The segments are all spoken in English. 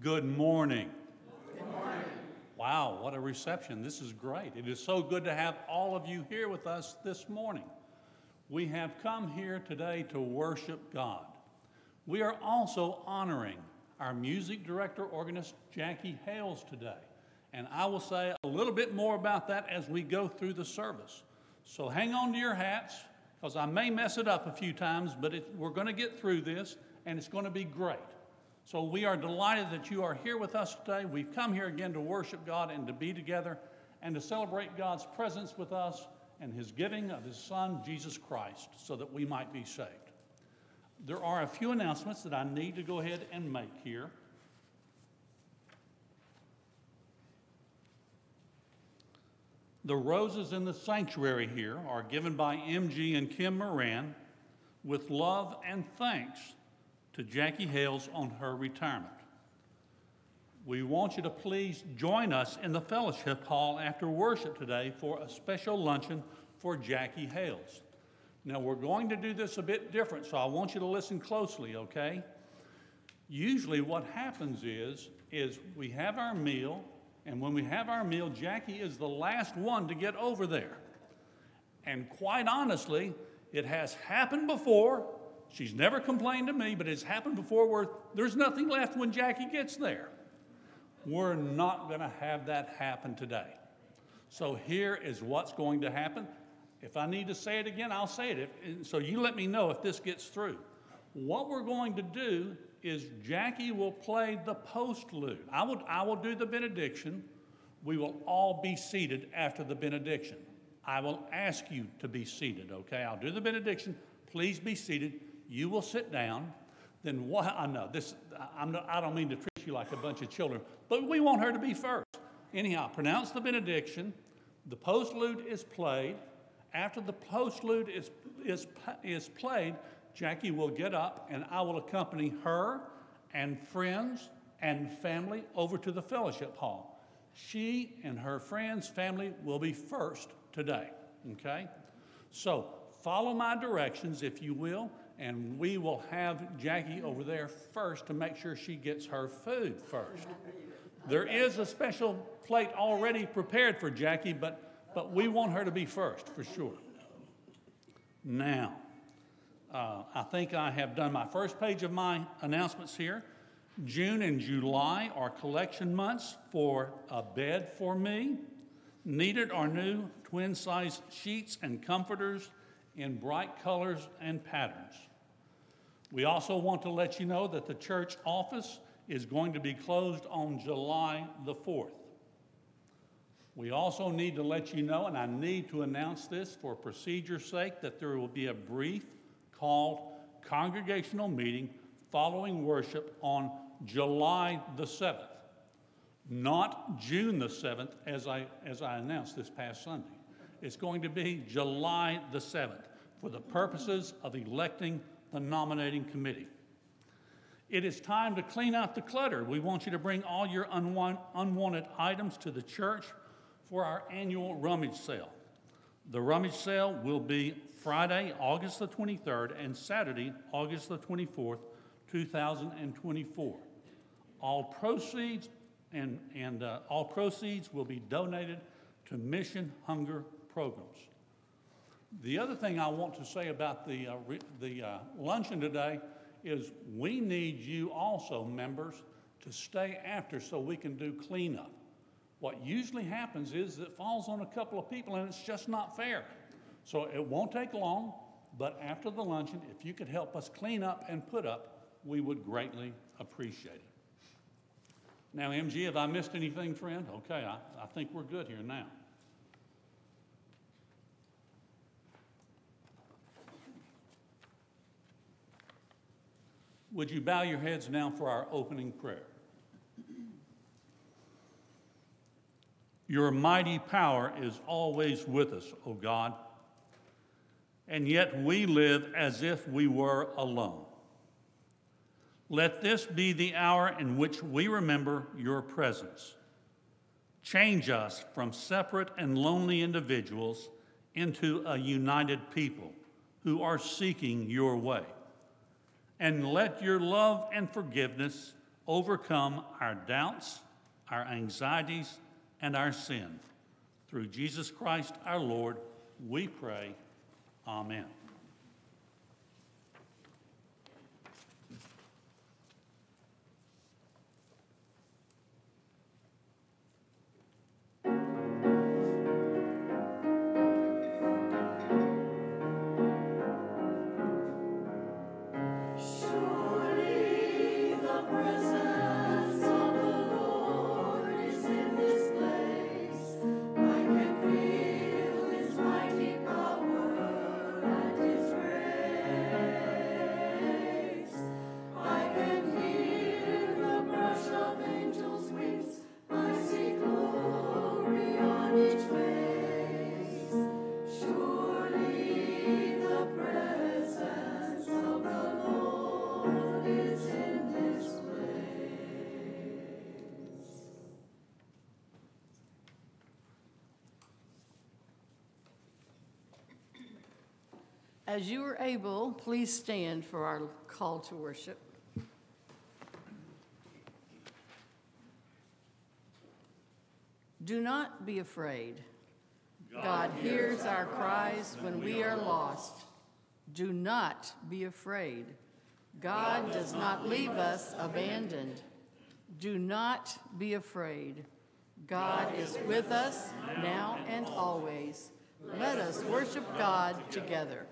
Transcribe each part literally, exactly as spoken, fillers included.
Good morning. Good morning. Wow, what a reception. This is great. It is so good to have all of you here with us this morning. We have come here today to worship God. We are also honoring our music director, organist, Jackie Hales, today. And I will say a little bit more about that as we go through the service. So hang on to your hats, because I may mess it up a few times, but it, we're going to get through this, and it's going to be great. So we are delighted that you are here with us today. We've come here again to worship God and to be together and to celebrate God's presence with us and his giving of his Son, Jesus Christ, so that we might be saved. There are a few announcements that I need to go ahead and make here. The roses in the sanctuary here are given by M G and Kim Moran with love and thanks to Jackie Hales on her retirement. We want you to please join us in the fellowship hall after worship today for a special luncheon for Jackie Hales. Now, we're going to do this a bit different, so I want you to listen closely, okay? Usually what happens is, is we have our meal, and when we have our meal, Jackie is the last one to get over there. And quite honestly, it has happened before. She's never complained to me, but it's happened before where there's nothing left when Jackie gets there. We're not going to have that happen today. So here is what's going to happen. If I need to say it again, I'll say it. If, so you let me know if this gets through. What we're going to do is Jackie will play the postlude. I will, I will do the benediction. We will all be seated after the benediction. I will ask you to be seated, okay? I'll do the benediction. Please be seated. You will sit down. Then what? I know this. I'm not, I don't mean to treat you like a bunch of children, but we want her to be first. Anyhow, pronounce the benediction. The postlude is played. After the postlude is is is played, Jackie will get up, and I will accompany her and friends and family over to the fellowship hall. She and her friends, family will be first today. Okay, so follow my directions, if you will. And we will have Jackie over there first to make sure she gets her food first. There is a special plate already prepared for Jackie, but, but we want her to be first for sure. Now, uh, I think I have done my first page of my announcements here. June and July are collection months for a bed for me. Needed are new twin-size sheets and comforters in bright colors and patterns. We also want to let you know that the church office is going to be closed on July the fourth. We also need to let you know, and I need to announce this for procedure's sake, that there will be a brief called congregational meeting following worship on July the seventh, not June the seventh, as I, as I announced this past Sunday. It's going to be July the seventh for the purposes of electing the nominating committee. It is time to clean out the clutter. We want you to bring all your unwan- unwanted items to the church for our annual rummage sale. The rummage sale will be Friday, August the twenty-third, and Saturday, August the twenty-fourth, two thousand twenty-four. All proceeds and, and uh, all proceeds will be donated to Mission Hunger programs. The other thing I want to say about the, uh, re- the uh, luncheon today is we need you also, members, to stay after so we can do cleanup. What usually happens is it falls on a couple of people and it's just not fair. So it won't take long, but after the luncheon, if you could help us clean up and put up, we would greatly appreciate it. Now, M G, have I missed anything, friend? Okay, I, I think we're good here now. Would you bow your heads now for our opening prayer? Your mighty power is always with us, O God, and yet we live as if we were alone. Let this be the hour in which we remember your presence. Change us from separate and lonely individuals into a united people who are seeking your way. And let your love and forgiveness overcome our doubts, our anxieties, and our sin. Through Jesus Christ our Lord, we pray. Amen. As you are able, please stand for our call to worship. Do not be afraid. God hears our cries when we are lost. Do not be afraid. God does not leave us abandoned. Do not be afraid. God is with us now and always. Let us worship God together.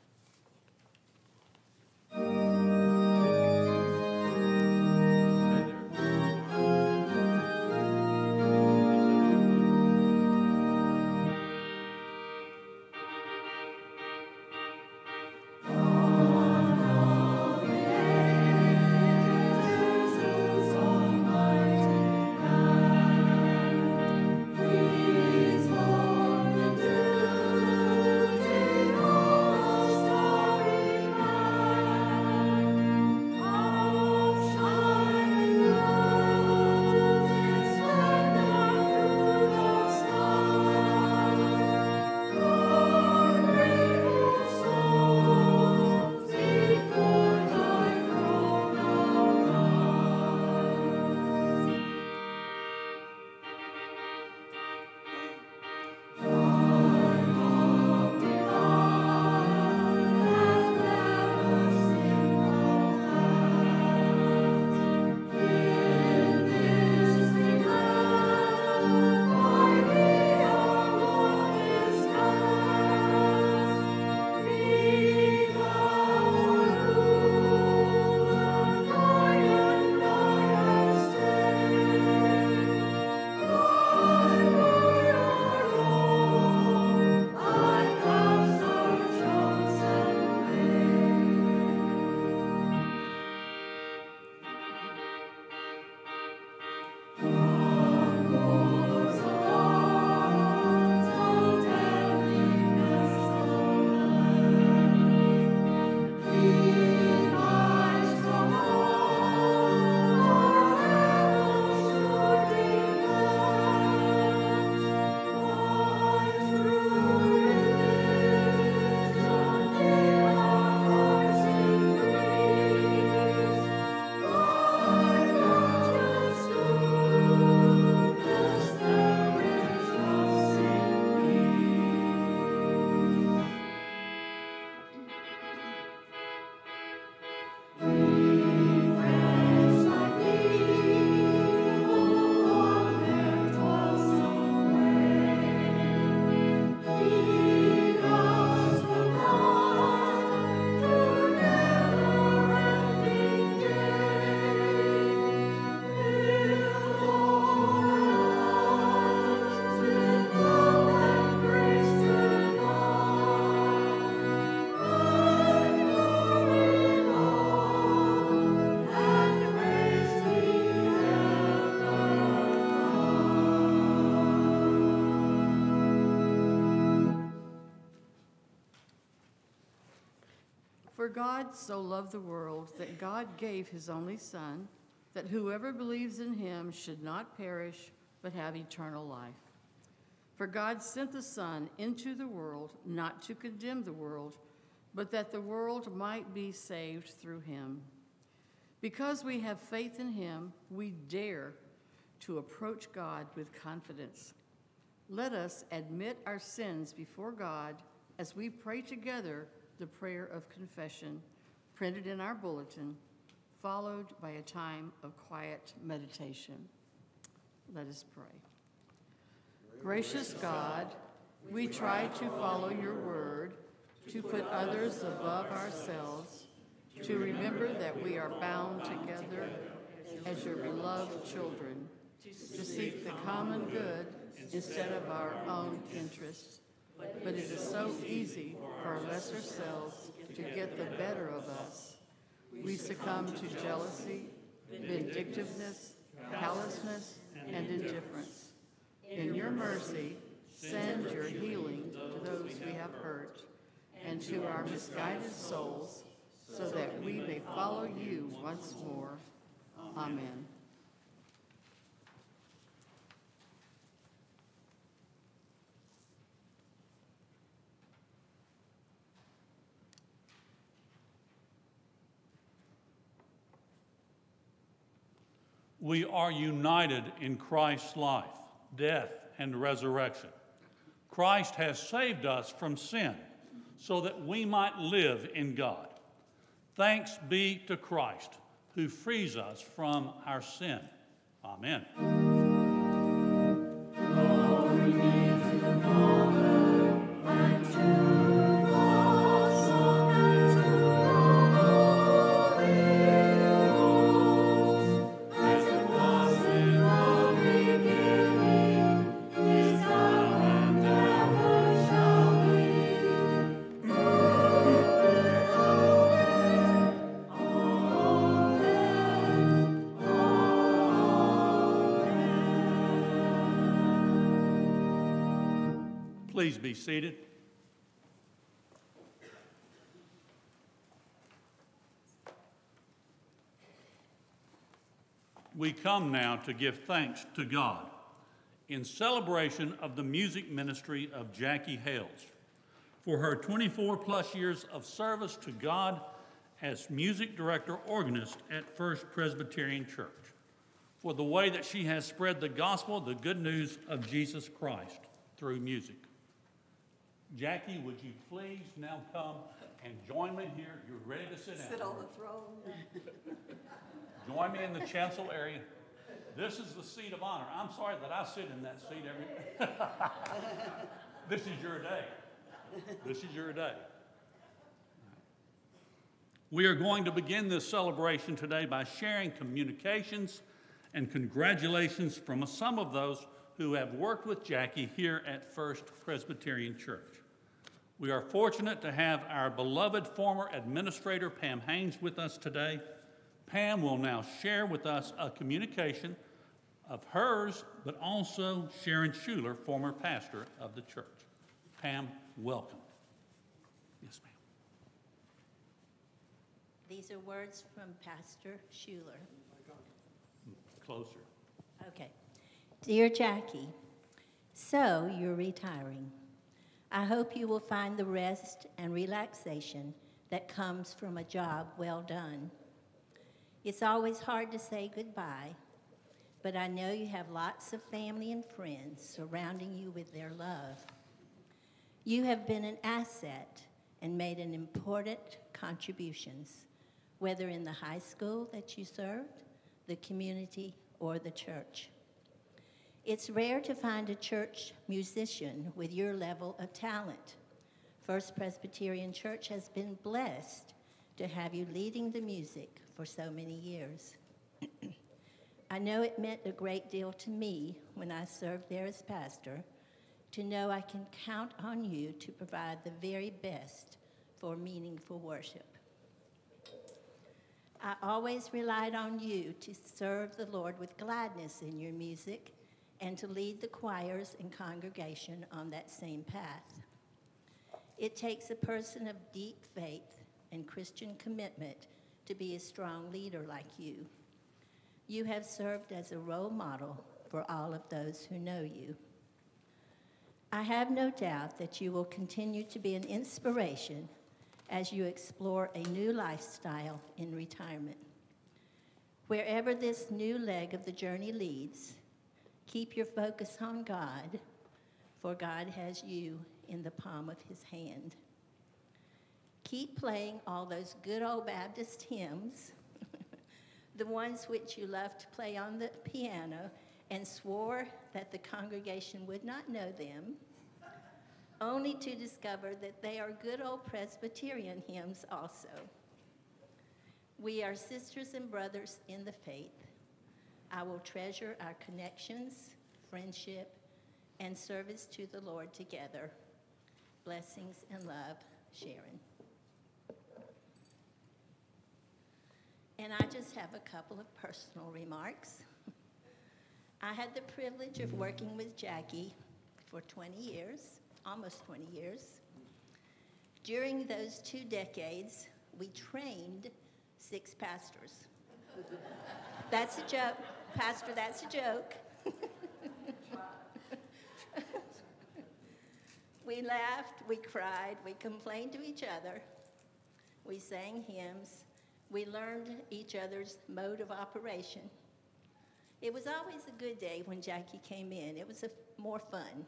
For God so loved the world that God gave his only Son, that whoever believes in him should not perish, but have eternal life. For God sent the Son into the world, not to condemn the world, but that the world might be saved through him. Because we have faith in him, we dare to approach God with confidence. Let us admit our sins before God as we pray together the prayer of confession printed in our bulletin, followed by a time of quiet meditation. Let us pray. Gracious God, we try to follow your word, to put others above ourselves, to remember that we are bound together as your beloved children, to seek the common good instead of our own interests. But it is so easy for our lesser selves to get the better of us. We succumb to jealousy, vindictiveness, callousness, and indifference. In your mercy, send your healing to those we have hurt and to our misguided souls, so that we may follow you once more. Amen. We are united in Christ's life, death, and resurrection. Christ has saved us from sin so that we might live in God. Thanks be to Christ, who frees us from our sin. Amen. Glory be to the Father, and to the Son, and to the Holy Ghost, as it was in the beginning, is now, and ever shall be. Please be seated. We come now to give thanks to God in celebration of the music ministry of Jackie Hales for her twenty-four plus years of service to God as music director organist at First Presbyterian Church, for the way that she has spread the gospel, the good news of Jesus Christ through music. Jackie, would you please now come and join me here? You're ready to sit down. Sit on the throne. Join me in the chancel area. This is the seat of honor. I'm sorry that I sit in that seat every This is your day. This is your day. We are going to begin this celebration today by sharing communications and congratulations from some of those who have worked with Jackie here at First Presbyterian Church. We are fortunate to have our beloved former administrator, Pam Haynes, with us today. Pam will now share with us a communication of hers, but also Sharon Schuler, former pastor of the church. Pam, welcome. Yes, ma'am. These are words from Pastor Schuler. Closer. Okay. Dear Jackie, so you're retiring. I hope you will find the rest and relaxation that comes from a job well done. It's always hard to say goodbye, but I know you have lots of family and friends surrounding you with their love. You have been an asset and made an important contributions, whether in the high school that you served, the community, or the church. It's rare to find a church musician with your level of talent. First Presbyterian Church has been blessed to have you leading the music for so many years. I know it meant a great deal to me when I served there as pastor to know I can count on you to provide the very best for meaningful worship. I always relied on you to serve the Lord with gladness in your music and to lead the choirs and congregation on that same path. It takes a person of deep faith and Christian commitment to be a strong leader like you. You have served as a role model for all of those who know you. I have no doubt that you will continue to be an inspiration as you explore a new lifestyle in retirement. Wherever this new leg of the journey leads, keep your focus on God, for God has you in the palm of his hand. Keep playing all those good old Baptist hymns, the ones which you loved to play on the piano and swore that the congregation would not know them, only to discover that they are good old Presbyterian hymns also. We are sisters and brothers in the faith. I will treasure our connections, friendship, and service to the Lord together. Blessings and love, Sharon. And I just have a couple of personal remarks. I had the privilege of working with Jackie for twenty years, almost twenty years. During those two decades, we trained six pastors. That's a joke. Pastor, that's a joke. We laughed, we cried, we complained to each other. We sang hymns. We learned each other's mode of operation. It was always a good day when Jackie came in. It was a, more fun.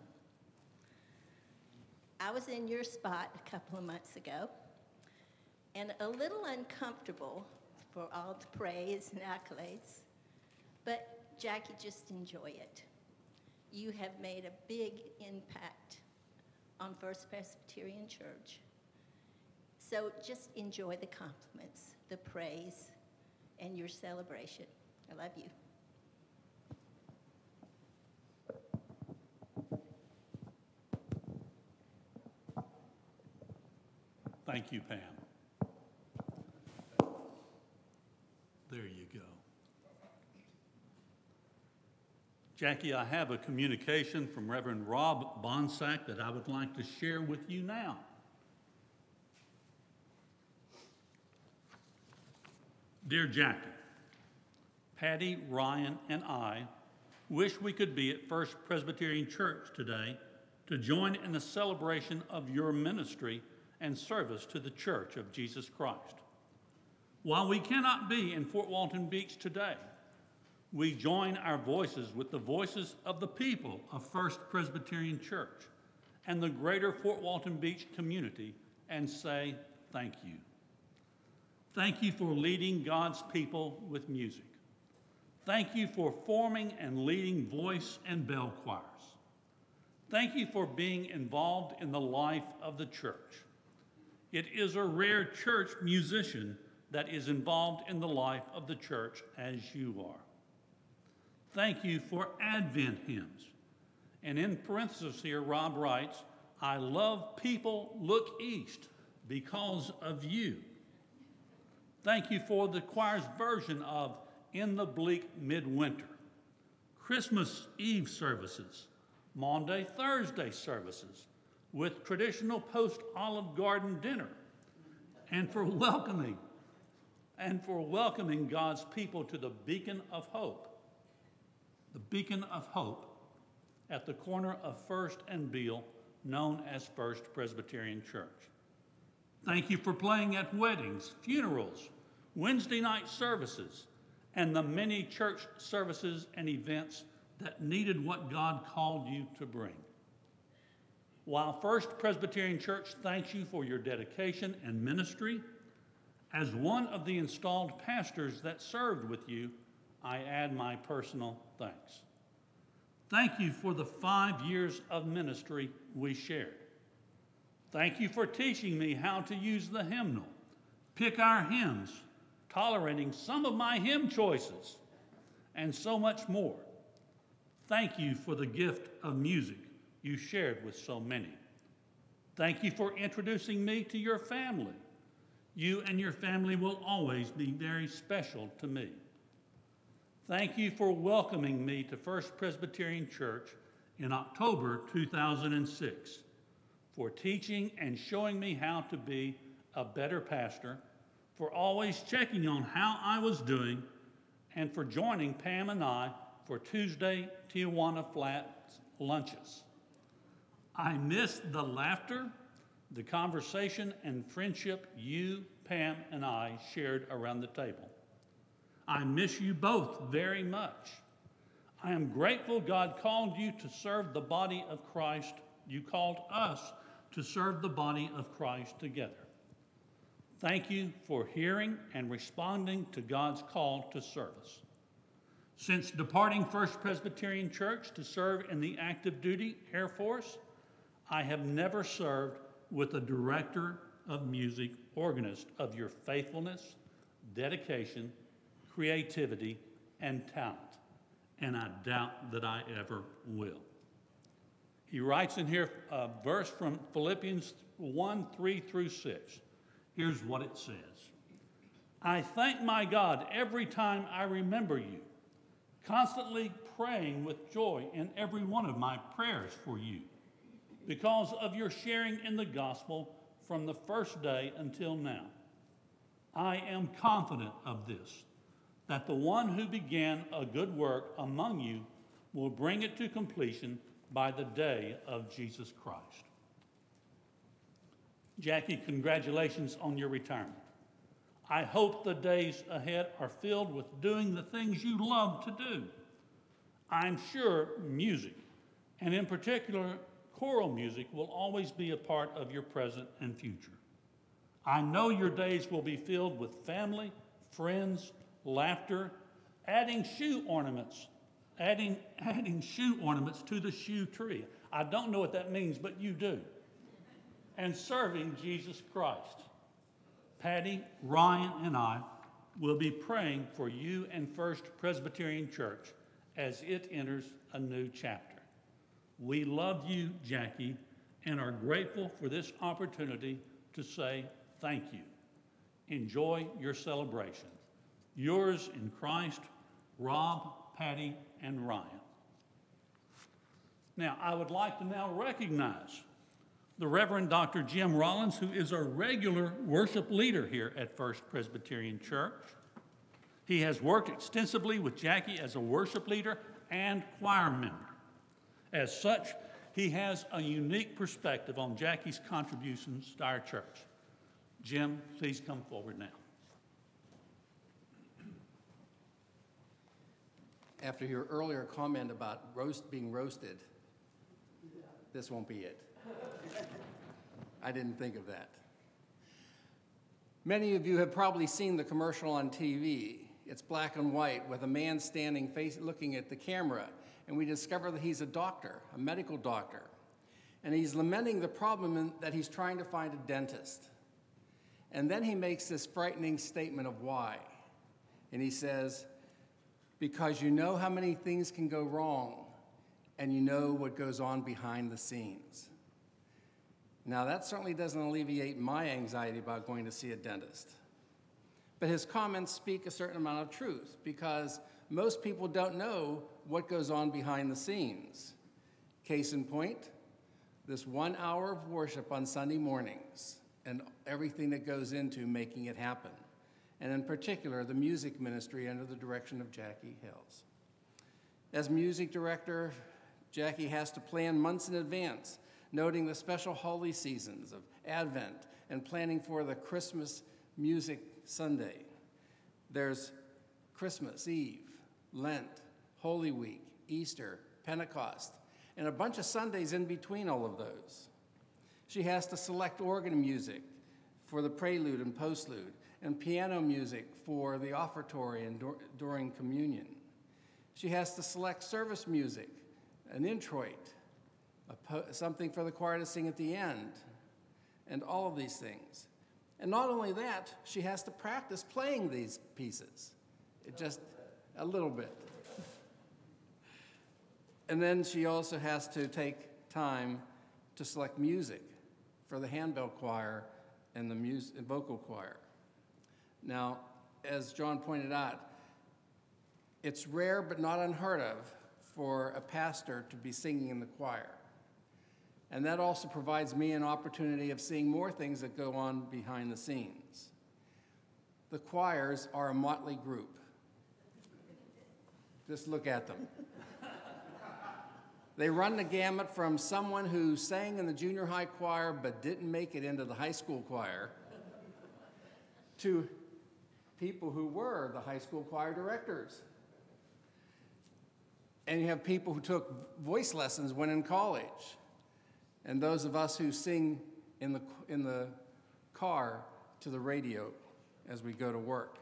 I was in your spot a couple of months ago, and a little uncomfortable for all the praise and accolades, but Jackie, just enjoy it. You have made a big impact on First Presbyterian Church. So just enjoy the compliments, the praise, and your celebration. I love you. Thank you, Pam. There you go. Jackie, I have a communication from Reverend Rob Bonsack that I would like to share with you now. Dear Jackie, Patty, Ryan, and I wish we could be at First Presbyterian Church today to join in the celebration of your ministry and service to the Church of Jesus Christ. While we cannot be in Fort Walton Beach today, we join our voices with the voices of the people of First Presbyterian Church and the greater Fort Walton Beach community and say thank you. Thank you for leading God's people with music. Thank you for forming and leading voice and bell choirs. Thank you for being involved in the life of the church. It is a rare church musician that is involved in the life of the church as you are. Thank you for Advent hymns. And in parentheses here, Rob writes, I love people look east because of you. Thank you for the choir's version of In the Bleak Midwinter, Christmas Eve services, Maundy Thursday services with traditional post-Olive Garden dinner, and for welcoming, and for welcoming God's people to the Beacon of Hope, the Beacon of Hope at the corner of First and Beale, known as First Presbyterian Church. Thank you for playing at weddings, funerals, Wednesday night services, and the many church services and events that needed what God called you to bring. While First Presbyterian Church thanks you for your dedication and ministry, as one of the installed pastors that served with you, I add my personal thanks. Thank you for the five years of ministry we shared. Thank you for teaching me how to use the hymnal, pick our hymns, tolerating some of my hymn choices, and so much more. Thank you for the gift of music you shared with so many. Thank you for introducing me to your family. You and your family will always be very special to me. Thank you for welcoming me to First Presbyterian Church in October two thousand six, for teaching and showing me how to be a better pastor, for always checking on how I was doing, and for joining Pam and I for Tuesday Tijuana Flats lunches. I miss the laughter, the conversation, and friendship you, Pam, and I shared around the table. I miss you both very much. I am grateful God called you to serve the body of Christ. You called us to serve the body of Christ together. Thank you for hearing and responding to God's call to service. Since departing First Presbyterian Church to serve in the active duty Air Force, I have never served with a director of music organist of your faithfulness, dedication, creativity, and talent, and I doubt that I ever will. He writes in here a verse from Philippians one, three through six. Here's what it says. I thank my God every time I remember you, constantly praying with joy in every one of my prayers for you, because of your sharing in the gospel from the first day until now. I am confident of this, that the one who began a good work among you will bring it to completion by the day of Jesus Christ. Jackie, congratulations on your retirement. I hope the days ahead are filled with doing the things you love to do. I'm sure music, and in particular choral music, will always be a part of your present and future. I know your days will be filled with family, friends, laughter, adding shoe ornaments, adding, adding shoe ornaments to the shoe tree. I don't know what that means, but you do. And serving Jesus Christ. Patty, Ryan, and I will be praying for you and First Presbyterian Church as it enters a new chapter. We love you, Jackie, and are grateful for this opportunity to say thank you. Enjoy your celebration. Yours in Christ, Rob, Patty, and Ryan. Now, I would like to now recognize the Reverend Doctor Jim Rollins, who is a regular worship leader here at First Presbyterian Church. He has worked extensively with Jackie as a worship leader and choir member. As such, he has a unique perspective on Jackie's contributions to our church. Jim, please come forward now. After your earlier comment about roast being roasted, this won't be it. I didn't think of that. Many of you have probably seen the commercial on T V. It's black and white with a man standing face, looking at the camera, and we discover that he's a doctor, a medical doctor, and he's lamenting the problem in, that he's trying to find a dentist. And then he makes this frightening statement of why. And he says, because you know how many things can go wrong, and you know what goes on behind the scenes. Now, that certainly doesn't alleviate my anxiety about going to see a dentist. But his comments speak a certain amount of truth, because most people don't know what goes on behind the scenes. Case in point, this one hour of worship on Sunday mornings and everything that goes into making it happen. And in particular, the music ministry under the direction of Jackie Hales. As music director, Jackie has to plan months in advance, noting the special holy seasons of Advent and planning for the Christmas Music Sunday. There's Christmas Eve, Lent, Holy Week, Easter, Pentecost, and a bunch of Sundays in between all of those. She has to select organ music for the prelude and postlude, and piano music for the offertory and dur- during communion. She has to select service music, an introit, a po- something for the choir to sing at the end, and all of these things. And not only that, she has to practice playing these pieces, it just a little bit. And then she also has to take time to select music for the handbell choir and the mus- and vocal choir. Now, as John pointed out, it's rare but not unheard of for a pastor to be singing in the choir. And that also provides me an opportunity of seeing more things that go on behind the scenes. The choirs are a motley group. Just look at them. They run the gamut from someone who sang in the junior high choir but didn't make it into the high school choir to people who were the high school choir directors. And you have people who took voice lessons when in college. And those of us who sing in the, in the car to the radio as we go to work.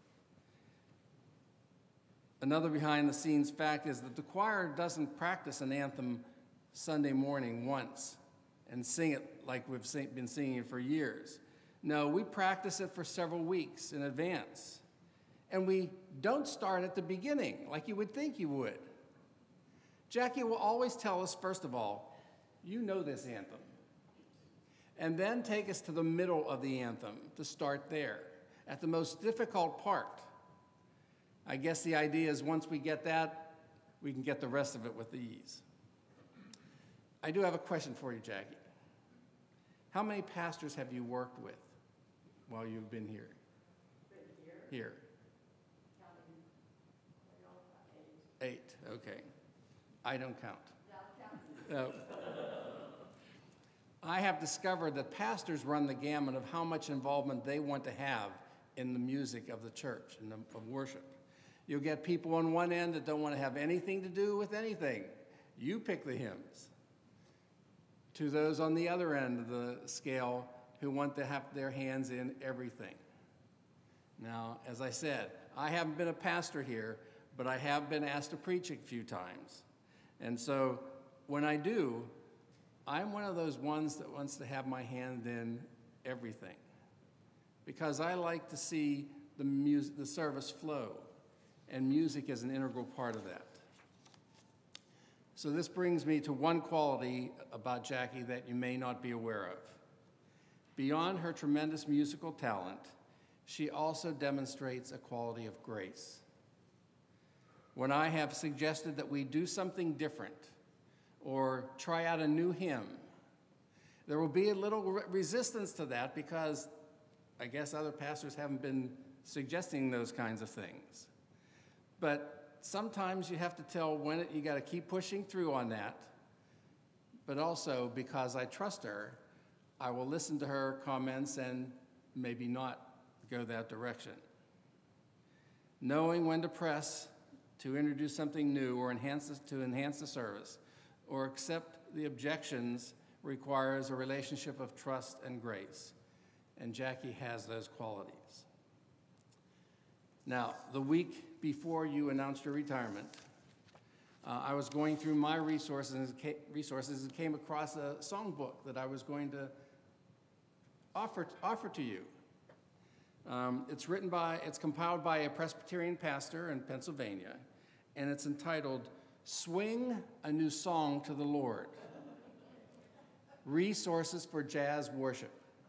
Another behind-the-scenes fact is that the choir doesn't practice an anthem Sunday morning once and sing it like we've been singing it for years. No, we practice it for several weeks in advance. And we don't start at the beginning like you would think you would. Jackie will always tell us, first of all, you know this anthem. And then take us to the middle of the anthem to start there, at the most difficult part. I guess the idea is once we get that, we can get the rest of it with ease. I do have a question for you, Jackie. How many pastors have you worked with while you've been here? Been here? Here. Counting. Eight, okay. I don't count. No. I have discovered that pastors run the gamut of how much involvement they want to have in the music of the church and of worship. You'll get people on one end that don't want to have anything to do with anything. You pick the hymns. To those on the other end of the scale who want to have their hands in everything. Now, as I said, I haven't been a pastor here, but I have been asked to preach a few times. And so when I do, I'm one of those ones that wants to have my hand in everything because I like to see the, music, the service flow, and music is an integral part of that. So this brings me to one quality about Jackie that you may not be aware of. Beyond her tremendous musical talent, she also demonstrates a quality of grace. When I have suggested that we do something different or try out a new hymn, there will be a little re- resistance to that because I guess other pastors haven't been suggesting those kinds of things. But sometimes you have to tell when it, you got to keep pushing through on that. But also, because I trust her, I will listen to her comments and maybe not go that direction. Knowing when to press to introduce something new or enhance the, to enhance the service or accept the objections requires a relationship of trust and grace. And Jackie has those qualities. Now, the week before you announced your retirement, uh, I was going through my resources, resources and came across a songbook that I was going to offer, offer to you. Um, it's written by, it's compiled by a Presbyterian pastor in Pennsylvania, and it's entitled, Swing a New Song to the Lord, Resources for Jazz Worship.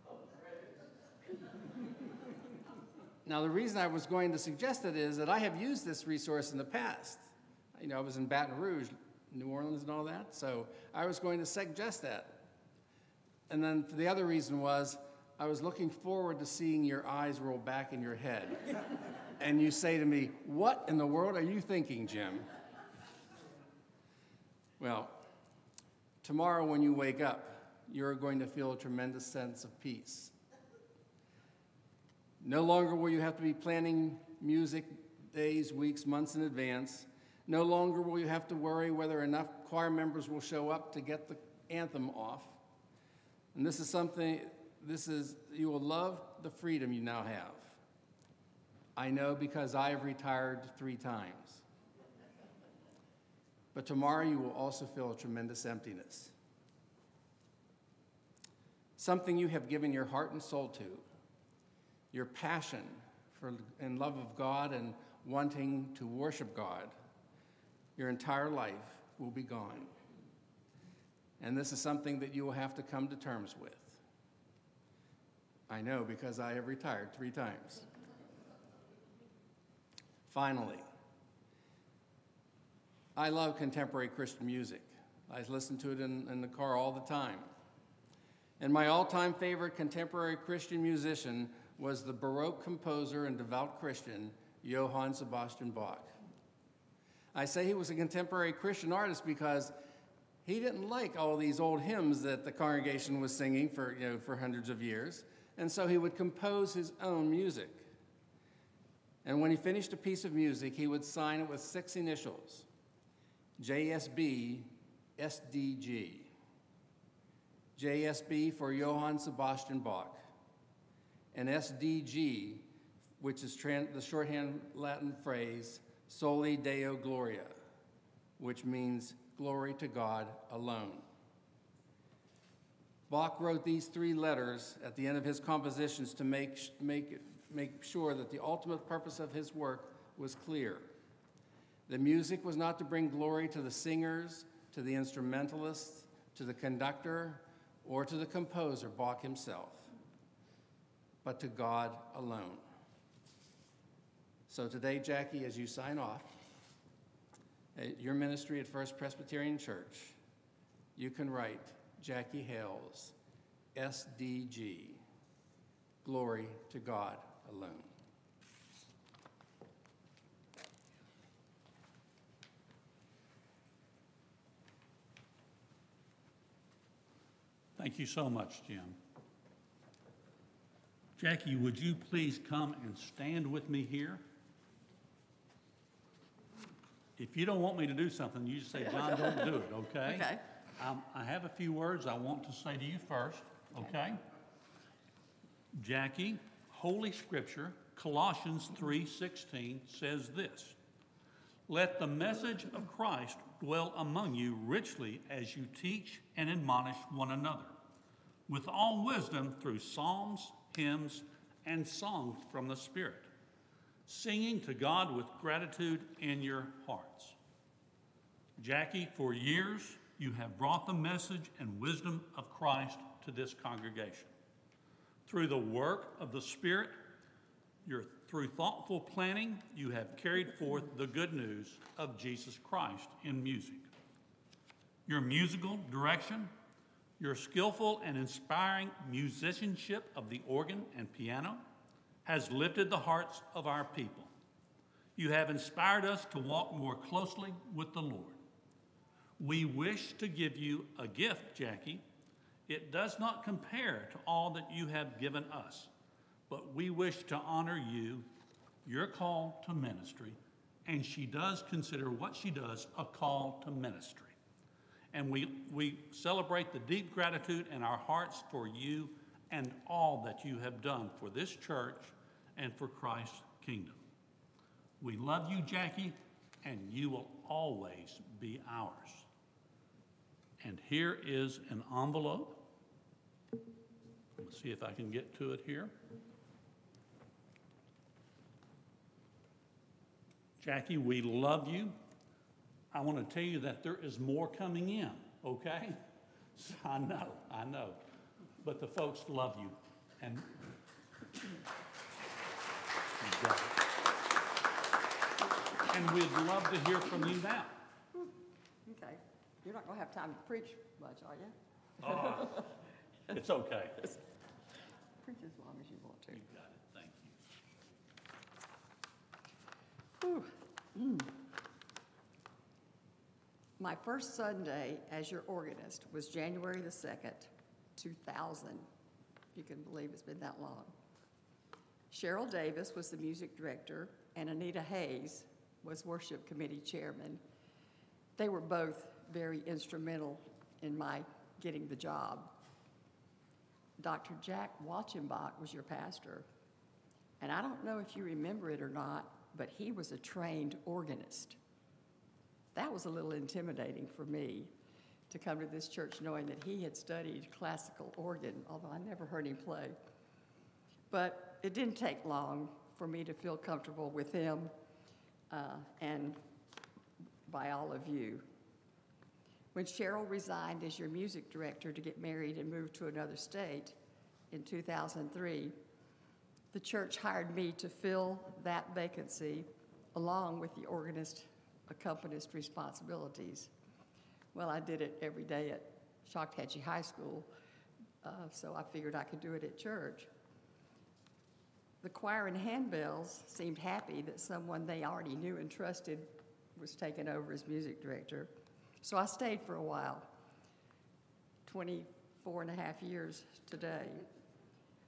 Now, the reason I was going to suggest it is that I have used this resource in the past. You know, I was in Baton Rouge, New Orleans and all that, so I was going to suggest that. And then the other reason was I was looking forward to seeing your eyes roll back in your head. And you say to me, what in the world are you thinking, Jim? Well, tomorrow when you wake up, you're going to feel a tremendous sense of peace. No longer will you have to be planning music days, weeks, months in advance. No longer will you have to worry whether enough choir members will show up to get the anthem off. And this is something, this is, you will love the freedom you now have. I know because I have retired three times. But tomorrow you will also feel a tremendous emptiness. Something you have given your heart and soul to. Your passion for and love of God and wanting to worship God, your entire life will be gone. And this is something that you will have to come to terms with. I know because I have retired three times. Finally, I love contemporary Christian music. I listen to it in, in the car all the time. And my all-time favorite contemporary Christian musician was the Baroque composer and devout Christian, Johann Sebastian Bach. I say he was a contemporary Christian artist because he didn't like all these old hymns that the congregation was singing for, you know, for hundreds of years, and so he would compose his own music. And when he finished a piece of music, he would sign it with six initials, J S B, S D G. J S B for Johann Sebastian Bach, and S D G, which is trans the shorthand Latin phrase, Soli Deo Gloria, which means glory to God alone. Bach wrote these three letters at the end of his compositions to make, make, make sure that the ultimate purpose of his work was clear. The music was not to bring glory to the singers, to the instrumentalists, to the conductor, or to the composer, Bach himself, but to God alone. So today, Jackie, as you sign off, at your ministry at First Presbyterian Church, you can write Jackie Hales, S D G, glory to God alone. Thank you so much, Jim. Jackie, would you please come and stand with me here? If you don't want me to do something, you just say, John, don't do it, okay? Okay. Um, I have a few words I want to say to you first, okay? Jackie, Holy Scripture, Colossians three sixteen says this, let the message of Christ dwell among you richly as you teach and admonish one another, with all wisdom through psalms, hymns, and songs from the Spirit, singing to God with gratitude in your hearts. Jackie, for years, you have brought the message and wisdom of Christ to this congregation. Through the work of the Spirit, your, through thoughtful planning, you have carried forth the good news of Jesus Christ in music. Your musical direction, your skillful and inspiring musicianship of the organ and piano has lifted the hearts of our people. You have inspired us to walk more closely with the Lord. We wish to give you a gift, Jackie. It does not compare to all that you have given us, but we wish to honor you, your call to ministry, and she does consider what she does a call to ministry. And we, we celebrate the deep gratitude in our hearts for you and all that you have done for this church and for Christ's kingdom. We love you, Jackie, and you will always be ours. And here is an envelope. Let's see if I can get to it here. Jackie, we love you. I want to tell you that there is more coming in, okay? So I know, I know. But the folks love you. And you got it. And we'd love to hear from you now. Okay. You're not going to have time to preach much, are you? Oh, it's okay. Preach as long as you want to. You got it. Thank you. Whew. Mm. My first Sunday as your organist was January the second, two thousand. You can believe it's been that long. Cheryl Davis was the music director, and Anita Hayes was worship committee chairman. They were both very instrumental in my getting the job. Doctor Jack Watchenbach was your pastor, and I don't know if you remember it or not, but he was a trained organist. That was a little intimidating for me to come to this church knowing that he had studied classical organ, although I never heard him play. But it didn't take long for me to feel comfortable with him uh, and by all of you. When Cheryl resigned as your music director to get married and move to another state in two thousand three, the church hired me to fill that vacancy along with the organist accompanist responsibilities. Well, I did it every day at Choctaw High School, uh, so I figured I could do it at church. The choir and handbells seemed happy that someone they already knew and trusted was taken over as music director. So I stayed for a while, twenty-four and a half years today.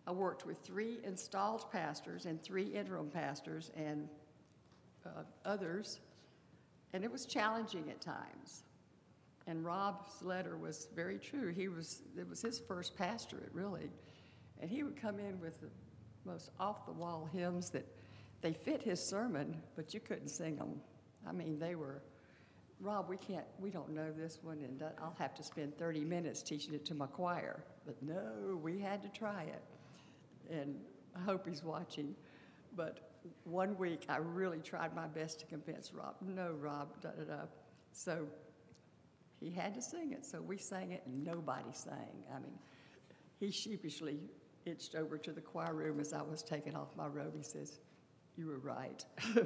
I worked with three installed pastors and three interim pastors and uh, others, and it was challenging at times. And Rob's letter was very true. He was, it was his first pastorate, really. And he would come in with the most off-the-wall hymns that they fit his sermon, but you couldn't sing them. I mean, they were, Rob, we can't, we don't know this one, and I'll have to spend thirty minutes teaching it to my choir. But no, we had to try it. And I hope he's watching. But one week, I really tried my best to convince Rob. No, Rob, da-da-da. So he had to sing it, so we sang it, and nobody sang. I mean, he sheepishly itched over to the choir room as I was taking off my robe. He says, "You were right."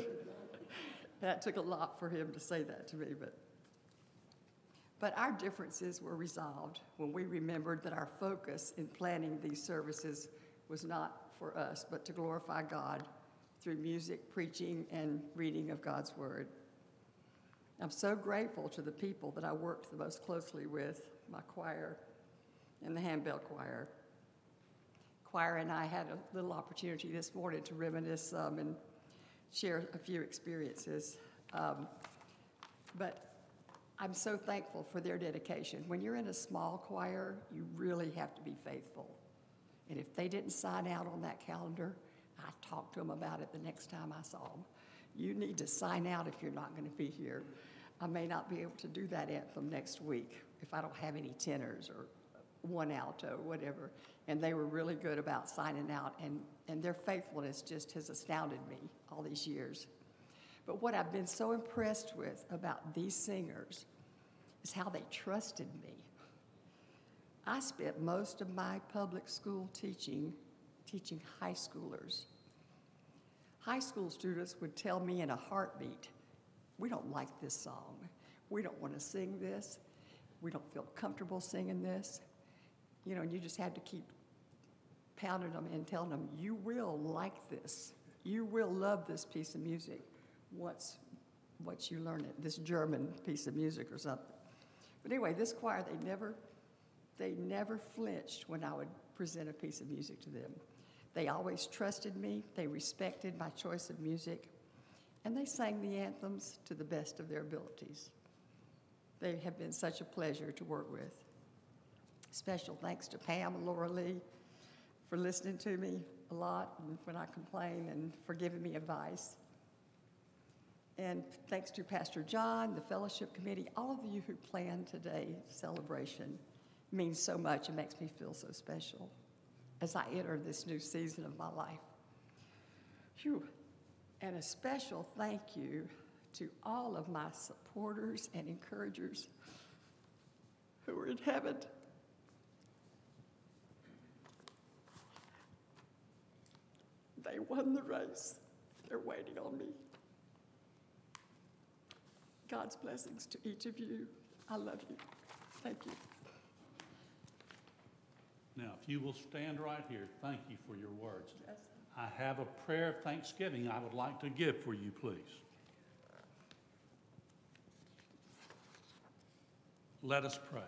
That took a lot for him to say that to me, but but our differences were resolved when we remembered that our focus in planning these services was not for us, but to glorify God through music, preaching, and reading of God's Word. I'm so grateful to the people that I worked the most closely with, my choir and the handbell choir. Choir and I had a little opportunity this morning to reminisce um, and share a few experiences. Um, but I'm so thankful for their dedication. When you're in a small choir, you really have to be faithful. And if they didn't sign out on that calendar, I talked to them about it the next time I saw them. You need to sign out if you're not going to be here. I may not be able to do that anthem next week if I don't have any tenors or one alto, whatever. And they were really good about signing out, and, and their faithfulness just has astounded me all these years. But what I've been so impressed with about these singers is how they trusted me. I spent most of my public school teaching, teaching high schoolers. High school students would tell me in a heartbeat, "We don't like this song. We don't want to sing this. We don't feel comfortable singing this." You know, and you just had to keep pounding them and telling them, "You will like this. You will love this piece of music once, once you learn it," this German piece of music or something. But anyway, this choir, they never, they never flinched when I would present a piece of music to them. They always trusted me. They respected my choice of music. And they sang the anthems to the best of their abilities. They have been such a pleasure to work with. Special thanks to Pam and Laura Lee for listening to me a lot and when I complain and for giving me advice. And thanks to Pastor John, the fellowship committee, all of you who planned today's celebration means so much and makes me feel so special as I enter this new season of my life. Phew. And a special thank you to all of my supporters and encouragers who are in heaven. They won the race. They're waiting on me. God's blessings to each of you. I love you. Thank you. Now, if you will stand right here, thank you for your words. Yes. I have a prayer of thanksgiving I would like to give for you, please. Let us pray.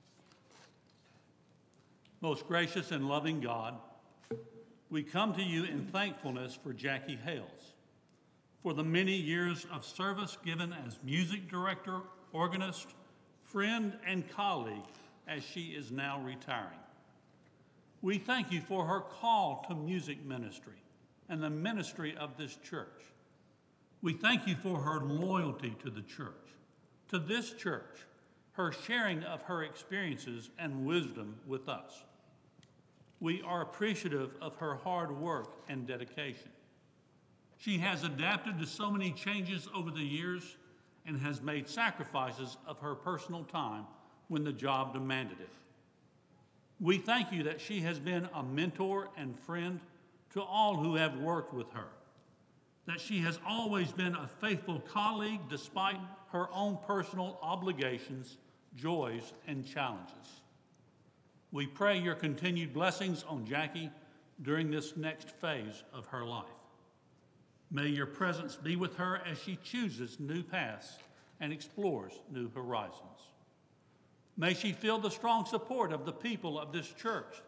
Most gracious and loving God, we come to you in thankfulness for Jackie Hales, for the many years of service given as music director, organist, friend, and colleague as she is now retiring. We thank you for her call to music ministry and the ministry of this church. We thank you for her loyalty to the church, to this church, her sharing of her experiences and wisdom with us. We are appreciative of her hard work and dedication. She has adapted to so many changes over the years and has made sacrifices of her personal time when the job demanded it. We thank you that she has been a mentor and friend to all who have worked with her, that she has always been a faithful colleague despite her own personal obligations, joys, and challenges. We pray your continued blessings on Jackie during this next phase of her life. May your presence be with her as she chooses new paths and explores new horizons. May she feel the strong support of the people of this church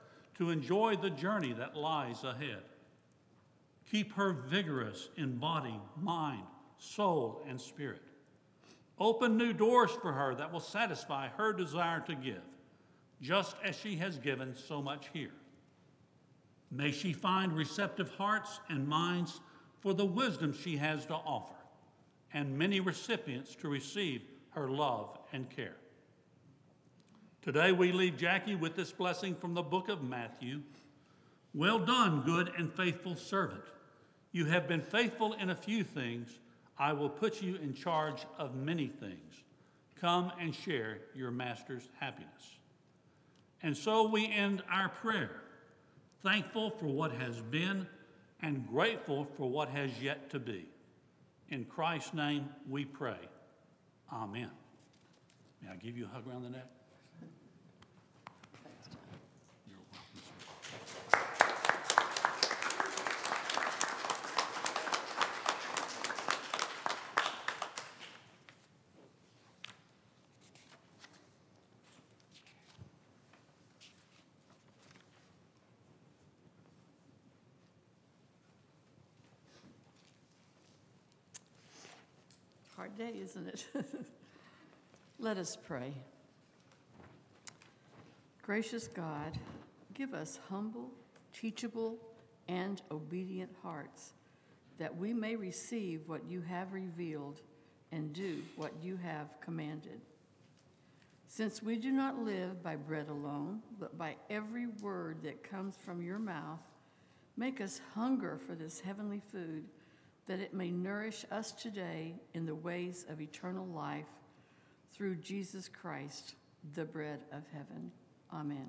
to enjoy the journey that lies ahead. Keep her vigorous in body, mind, soul, and spirit. Open new doors for her that will satisfy her desire to give, just as she has given so much here. May she find receptive hearts and minds for the wisdom she has to offer, and many recipients to receive her love and care. Today we leave Jackie with this blessing from the book of Matthew. Well done, good and faithful servant. You have been faithful in a few things. I will put you in charge of many things. Come and share your master's happiness. And so we end our prayer, thankful for what has been and grateful for what has yet to be. In Christ's name we pray. Amen. May I give you a hug around the neck? Thanks, John. You're welcome, sir. Hard day, isn't it? Let us pray. Gracious God, give us humble, teachable, and obedient hearts, that we may receive what you have revealed and do what you have commanded. Since we do not live by bread alone, but by every word that comes from your mouth, make us hunger for this heavenly food, that it may nourish us today in the ways of eternal life, through Jesus Christ, the bread of heaven. Amen.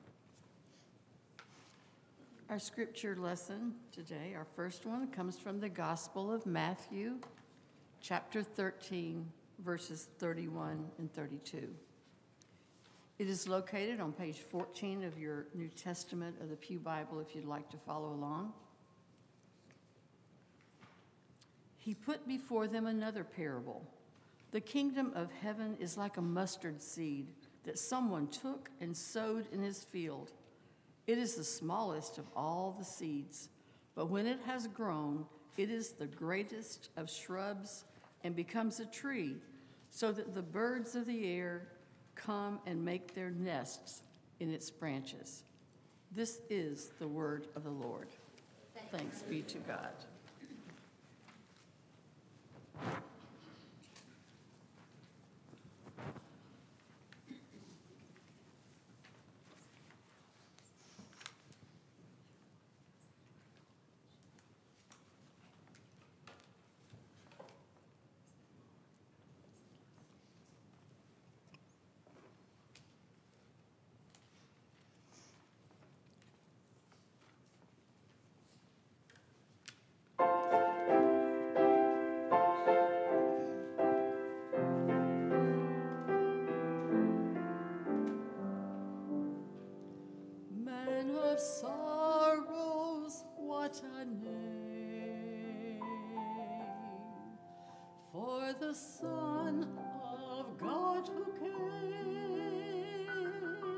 Our scripture lesson today, our first one, comes from the Gospel of Matthew, chapter thirteen, verses thirty-one and thirty-two. It is located on page fourteen of your New Testament of the Pew Bible if you'd like to follow along. He put before them another parable. The kingdom of heaven is like a mustard seed that someone took and sowed in his field. It is the smallest of all the seeds, but when it has grown, it is the greatest of shrubs and becomes a tree, so that the birds of the air come and make their nests in its branches. This is the word of the Lord. Thanks be to God. Sorrows, what a name for the Son of God who came,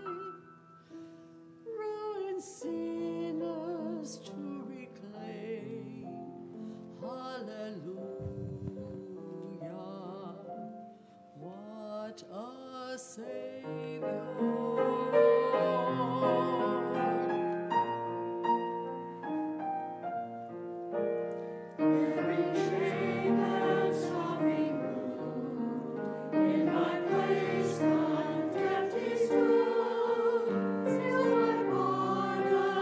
ruined sinners to reclaim. Hallelujah, what a Savior. Place condemned he stood, still my body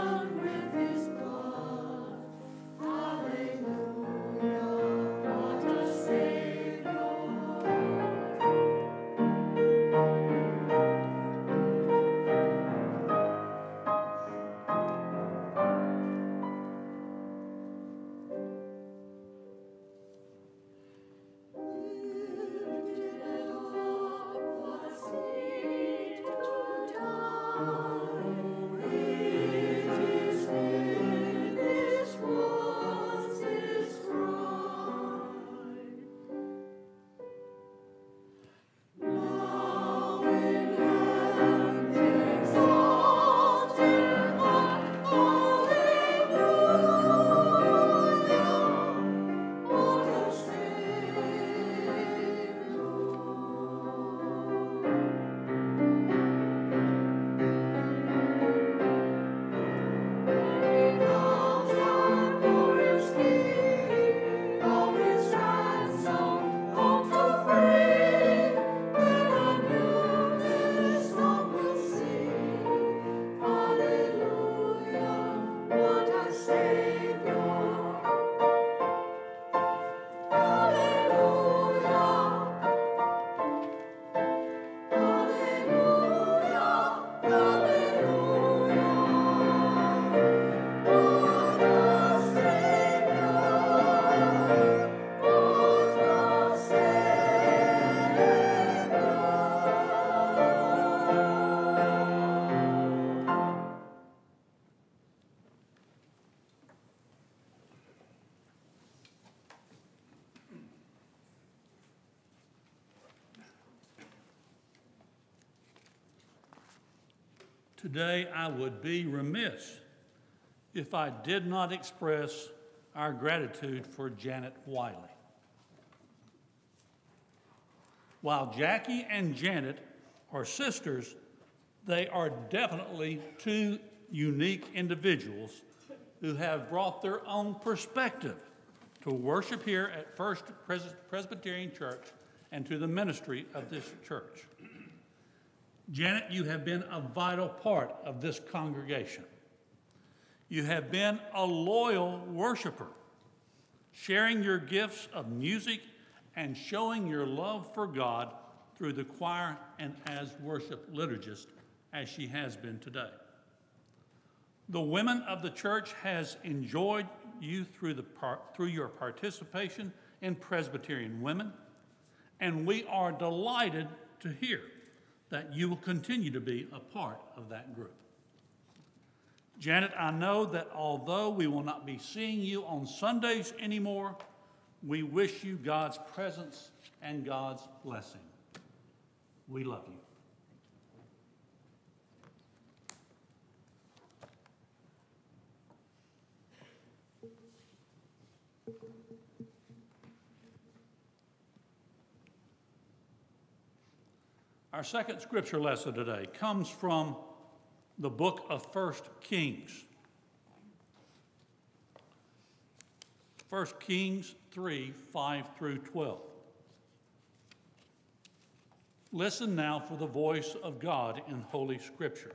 Today I would be remiss if I did not express our gratitude for Janet Wiley. While Jackie and Janet are sisters, they are definitely two unique individuals who have brought their own perspective to worship here at First Pres- Presbyterian Church and to the ministry of this church. Janet, you have been a vital part of this congregation. You have been a loyal worshiper, sharing your gifts of music and showing your love for God through the choir and as worship liturgist, as she has been today. The women of the church has enjoyed you through, the par- through your participation in Presbyterian Women, and we are delighted to hear that you will continue to be a part of that group. Janet, I know that although we will not be seeing you on Sundays anymore, we wish you God's presence and God's blessing. We love you. Our second scripture lesson today comes from the book of First Kings. First Kings three, five through twelve. Listen now for the voice of God in Holy Scripture.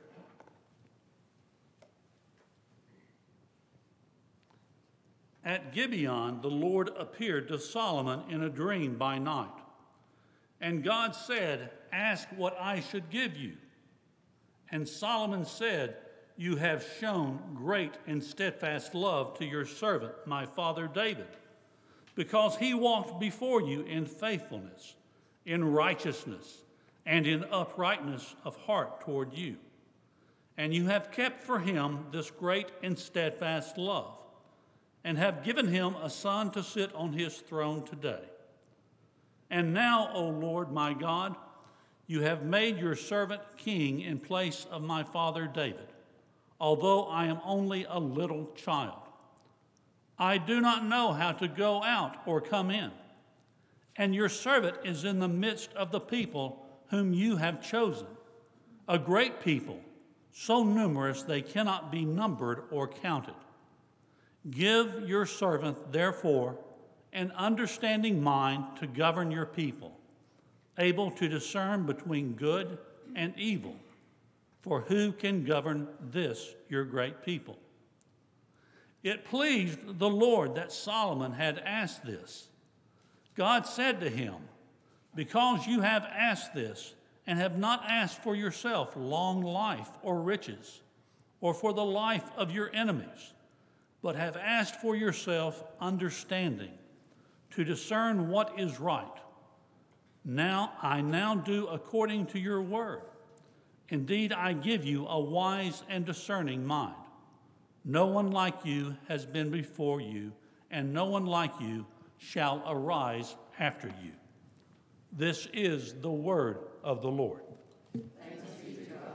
At Gibeon, the Lord appeared to Solomon in a dream by night. And God said, "Ask what I should give you." And Solomon said, "You have shown great and steadfast love to your servant, my father David, because he walked before you in faithfulness, in righteousness, and in uprightness of heart toward you. And you have kept for him this great and steadfast love, and have given him a son to sit on his throne today. And now, O Lord my God, you have made your servant king in place of my father David, although I am only a little child. I do not know how to go out or come in, and your servant is in the midst of the people whom you have chosen, a great people, so numerous they cannot be numbered or counted. Give your servant, therefore, an understanding mind to govern your people, able to discern between good and evil, for who can govern this your great people?" It pleased the Lord that Solomon had asked this. God said to him, "Because you have asked this, and have not asked for yourself long life or riches, or for the life of your enemies, but have asked for yourself understanding, to discern what is right. Now I now do according to your word. Indeed, I give you a wise and discerning mind. No one like you has been before you, and no one like you shall arise after you." This is the word of the Lord. Thanks be to God.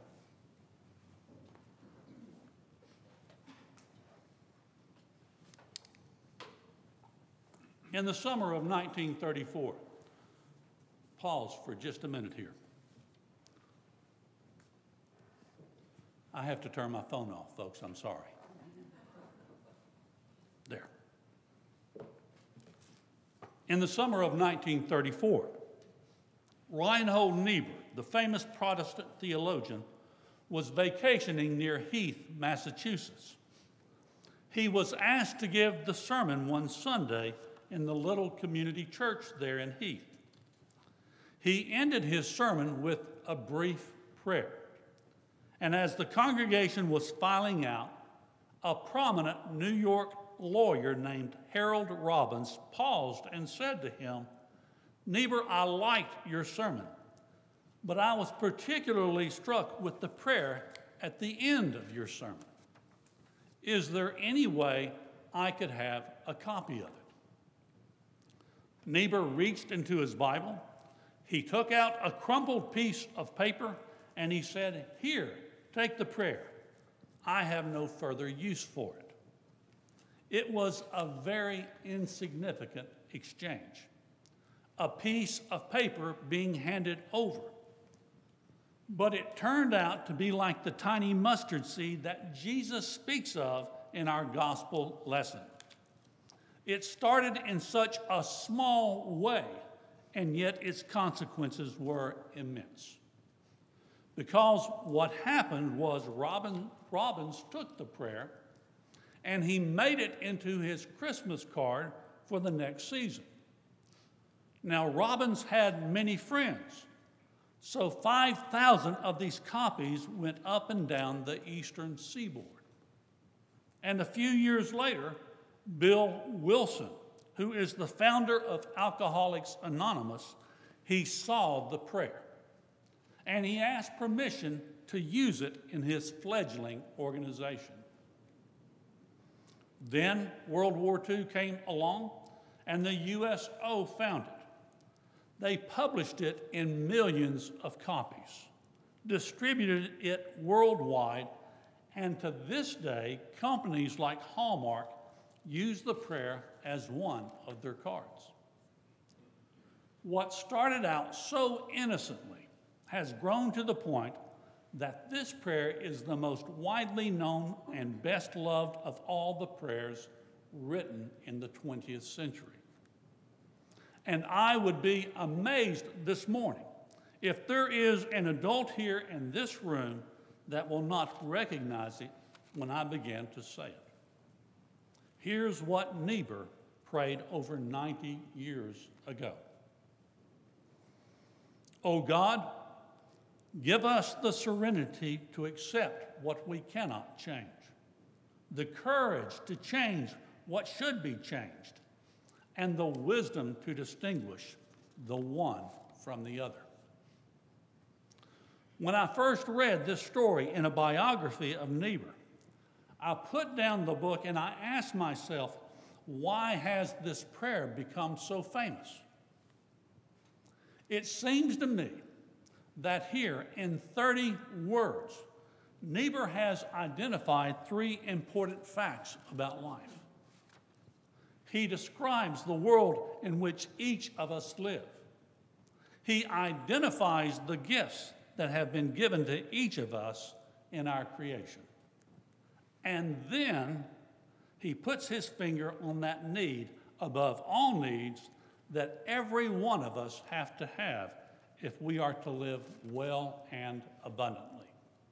In the summer of nineteen thirty-four, pause for just a minute here. I have to turn my phone off, folks, I'm sorry. There. In the summer of nineteen thirty-four, Reinhold Niebuhr, the famous Protestant theologian, was vacationing near Heath, Massachusetts. He was asked to give the sermon one Sunday in the little community church there in Heath. He ended his sermon with a brief prayer. And as the congregation was filing out, a prominent New York lawyer named Harold Robbins paused and said to him, "Niebuhr, I liked your sermon, but I was particularly struck with the prayer at the end of your sermon. Is there any way I could have a copy of it?" Niebuhr reached into his Bible. He took out a crumpled piece of paper and he said, "Here, Take the prayer, I have no further use for it. It was a very insignificant exchange, a piece of paper being handed over. But it turned out to be like the tiny mustard seed that Jesus speaks of in our gospel lesson. It started in such a small way, and yet its consequences were immense. Because what happened was Robin, Robbins took the prayer and he made it into his Christmas card for the next season. Now, Robbins had many friends, so five thousand of these copies went up and down the eastern seaboard. And a few years later, Bill Wilson, who is the founder of Alcoholics Anonymous, he saw the prayer, and he asked permission to use it in his fledgling organization. Then World War Two came along, and the U S O found it. They published it in millions of copies, distributed it worldwide, and to this day, companies like Hallmark use the prayer as one of their cards. What started out so innocently has grown to the point that this prayer is the most widely known and best loved of all the prayers written in the twentieth century. And I would be amazed this morning if there is an adult here in this room that will not recognize it when I begin to say it. Here's what Niebuhr prayed over ninety years ago. O God, give us the serenity to accept what we cannot change, the courage to change what should be changed, and the wisdom to distinguish the one from the other. When I first read this story in a biography of Niebuhr, I put down the book and I asked myself, why has this prayer become so famous? It seems to me that here in thirty words, Niebuhr has identified three important facts about life. He describes the world in which each of us live. He identifies the gifts that have been given to each of us in our creation. And then he puts his finger on that need above all needs that every one of us have to have if we are to live well and abundantly.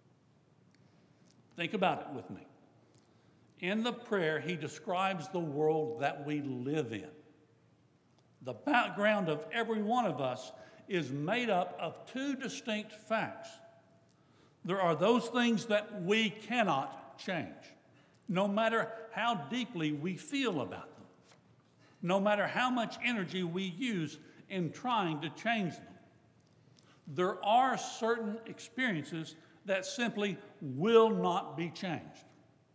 Think about it with me. In the prayer, he describes the world that we live in. The background of every one of us is made up of two distinct facts. There are those things that we cannot change, no matter how deeply we feel about them, no matter how much energy we use in trying to change them. There are certain experiences that simply will not be changed.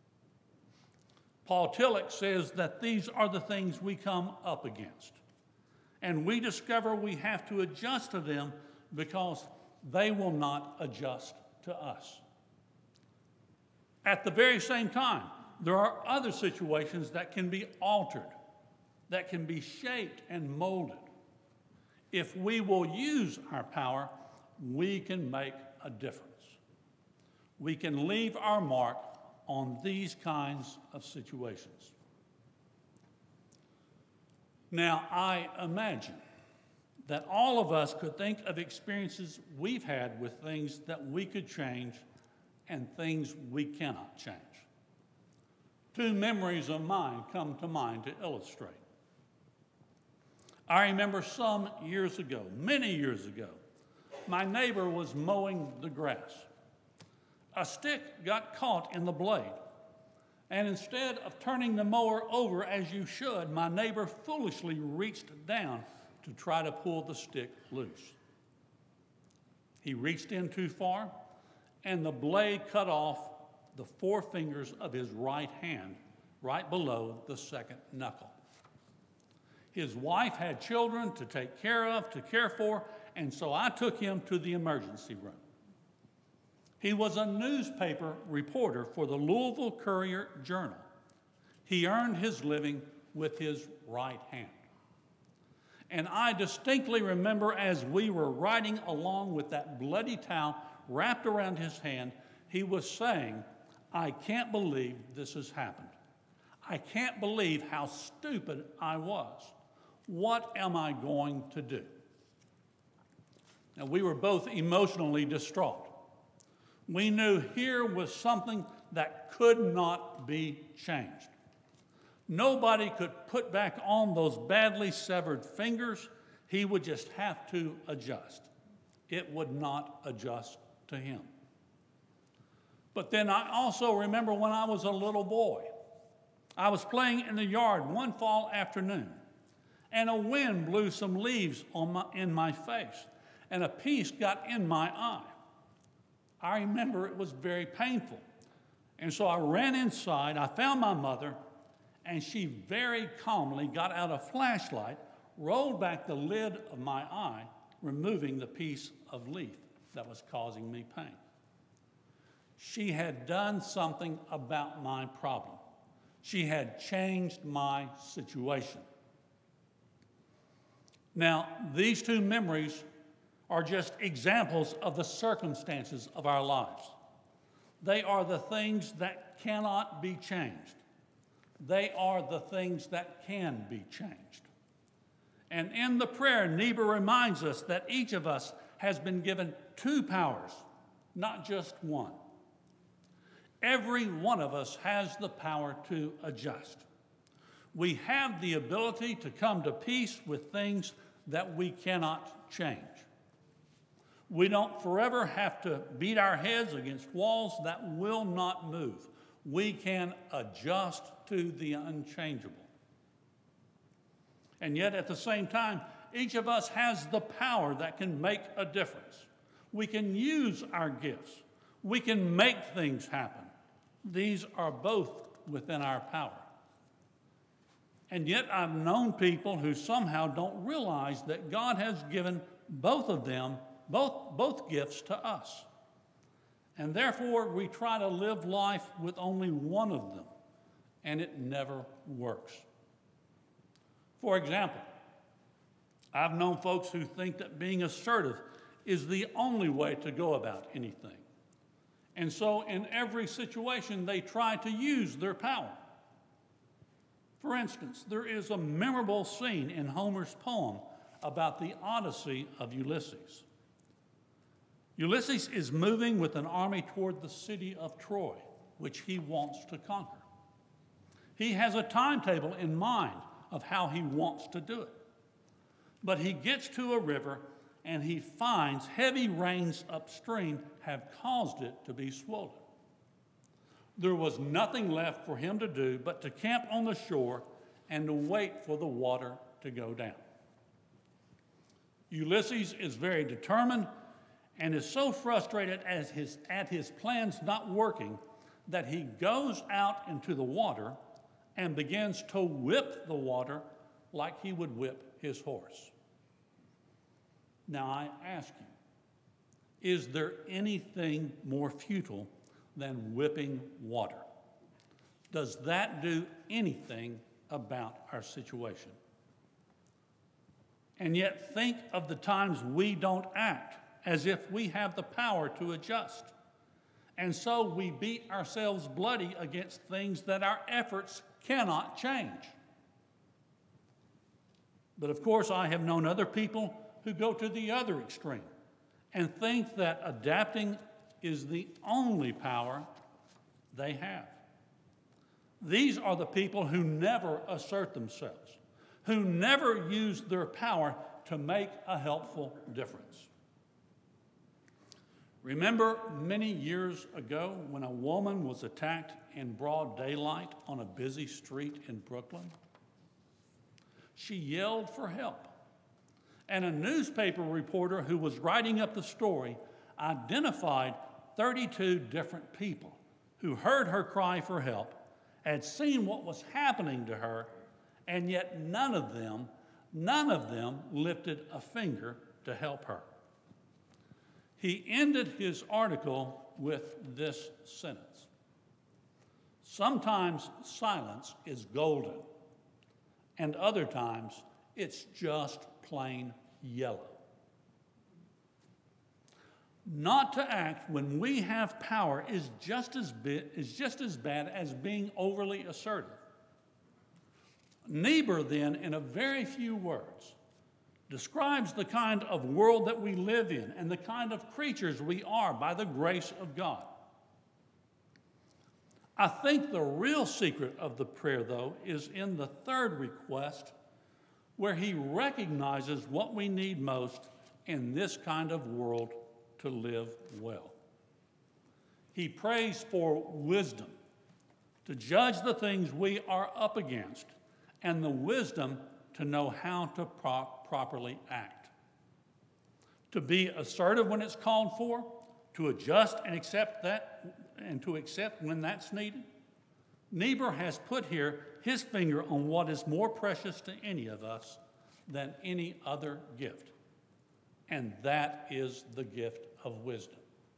Paul Tillich says that these are the things we come up against, and we discover we have to adjust to them because they will not adjust to us. At the very same time, there are other situations that can be altered, that can be shaped and molded. If we will use our power, we can make a difference. We can leave our mark on these kinds of situations. Now, I imagine that all of us could think of experiences we've had with things that we could change and things we cannot change. Two memories of mine come to mind to illustrate. I remember some years ago, many years ago, my neighbor was mowing the grass. A stick got caught in the blade, and instead of turning the mower over as you should, my neighbor foolishly reached down to try to pull the stick loose. He reached in too far, and the blade cut off the four fingers of his right hand, right below the second knuckle. His wife had children to take care of, to care for, and so I took him to the emergency room. He was a newspaper reporter for the Louisville Courier-Journal. He earned his living with his right hand. And I distinctly remember as we were riding along with that bloody towel wrapped around his hand, he was saying, "I can't believe this has happened. I can't believe how stupid I was. What am I going to do?" Now, we were both emotionally distraught. We knew here was something that could not be changed. Nobody could put back on those badly severed fingers. He would just have to adjust. It would not adjust to him. But then I also remember when I was a little boy. I was playing in the yard one fall afternoon, and a wind blew some leaves on my, in my face, and a piece got in my eye. I remember it was very painful. And so I ran inside, I found my mother, and she very calmly got out a flashlight, rolled back the lid of my eye, removing the piece of leaf that was causing me pain. She had done something about my problem. She had changed my situation. Now, these two memories are just examples of the circumstances of our lives. They are the things that cannot be changed. They are the things that can be changed. And in the prayer, Neba reminds us that each of us has been given two powers, not just one. Every one of us has the power to adjust. We have the ability to come to peace with things that we cannot change. We don't forever have to beat our heads against walls that will not move. We can adjust to the unchangeable. And yet at the same time, each of us has the power that can make a difference. We can use our gifts. We can make things happen. These are both within our power. And yet I've known people who somehow don't realize that God has given both of them, both, both gifts to us. And therefore we try to live life with only one of them, and it never works. For example, I've known folks who think that being assertive is the only way to go about anything. And so in every situation, they try to use their power. For instance, there is a memorable scene in Homer's poem about the Odyssey of Ulysses. Ulysses is moving with an army toward the city of Troy, which he wants to conquer. He has a timetable in mind of how he wants to do it. But he gets to a river and he finds heavy rains upstream have caused it to be swollen. There was nothing left for him to do but to camp on the shore and to wait for the water to go down. Ulysses is very determined and is so frustrated as his, at his plans not working that he goes out into the water and begins to whip the water like he would whip his horse. Now I ask you, is there anything more futile than whipping water? Does that do anything about our situation? And yet think of the times we don't act as if we have the power to adjust. And so we beat ourselves bloody against things that our efforts cannot change. But of course, I have known other people who go to the other extreme and think that adapting is the only power they have. These are the people who never assert themselves, who never use their power to make a helpful difference. Remember many years ago when a woman was attacked in broad daylight on a busy street in Brooklyn? She yelled for help. And a newspaper reporter who was writing up the story identified thirty-two different people who heard her cry for help, had seen what was happening to her, and yet none of them, none of them lifted a finger to help her. He ended his article with this sentence. Sometimes silence is golden, and other times it's just plain yellow. Not to act when we have power is just as bit, is just as bad as being overly assertive. Niebuhr, then, in a very few words, describes the kind of world that we live in and the kind of creatures we are by the grace of God. I think the real secret of the prayer, though, is in the third request, where he recognizes what we need most in this kind of world to live well. He prays for wisdom to judge the things we are up against and the wisdom to know how to pro- properly act. To be assertive when it's called for, to adjust and accept that, and to accept when that's needed. Niebuhr has put here his finger on what is more precious to any of us than any other gift, and that is the gift of wisdom.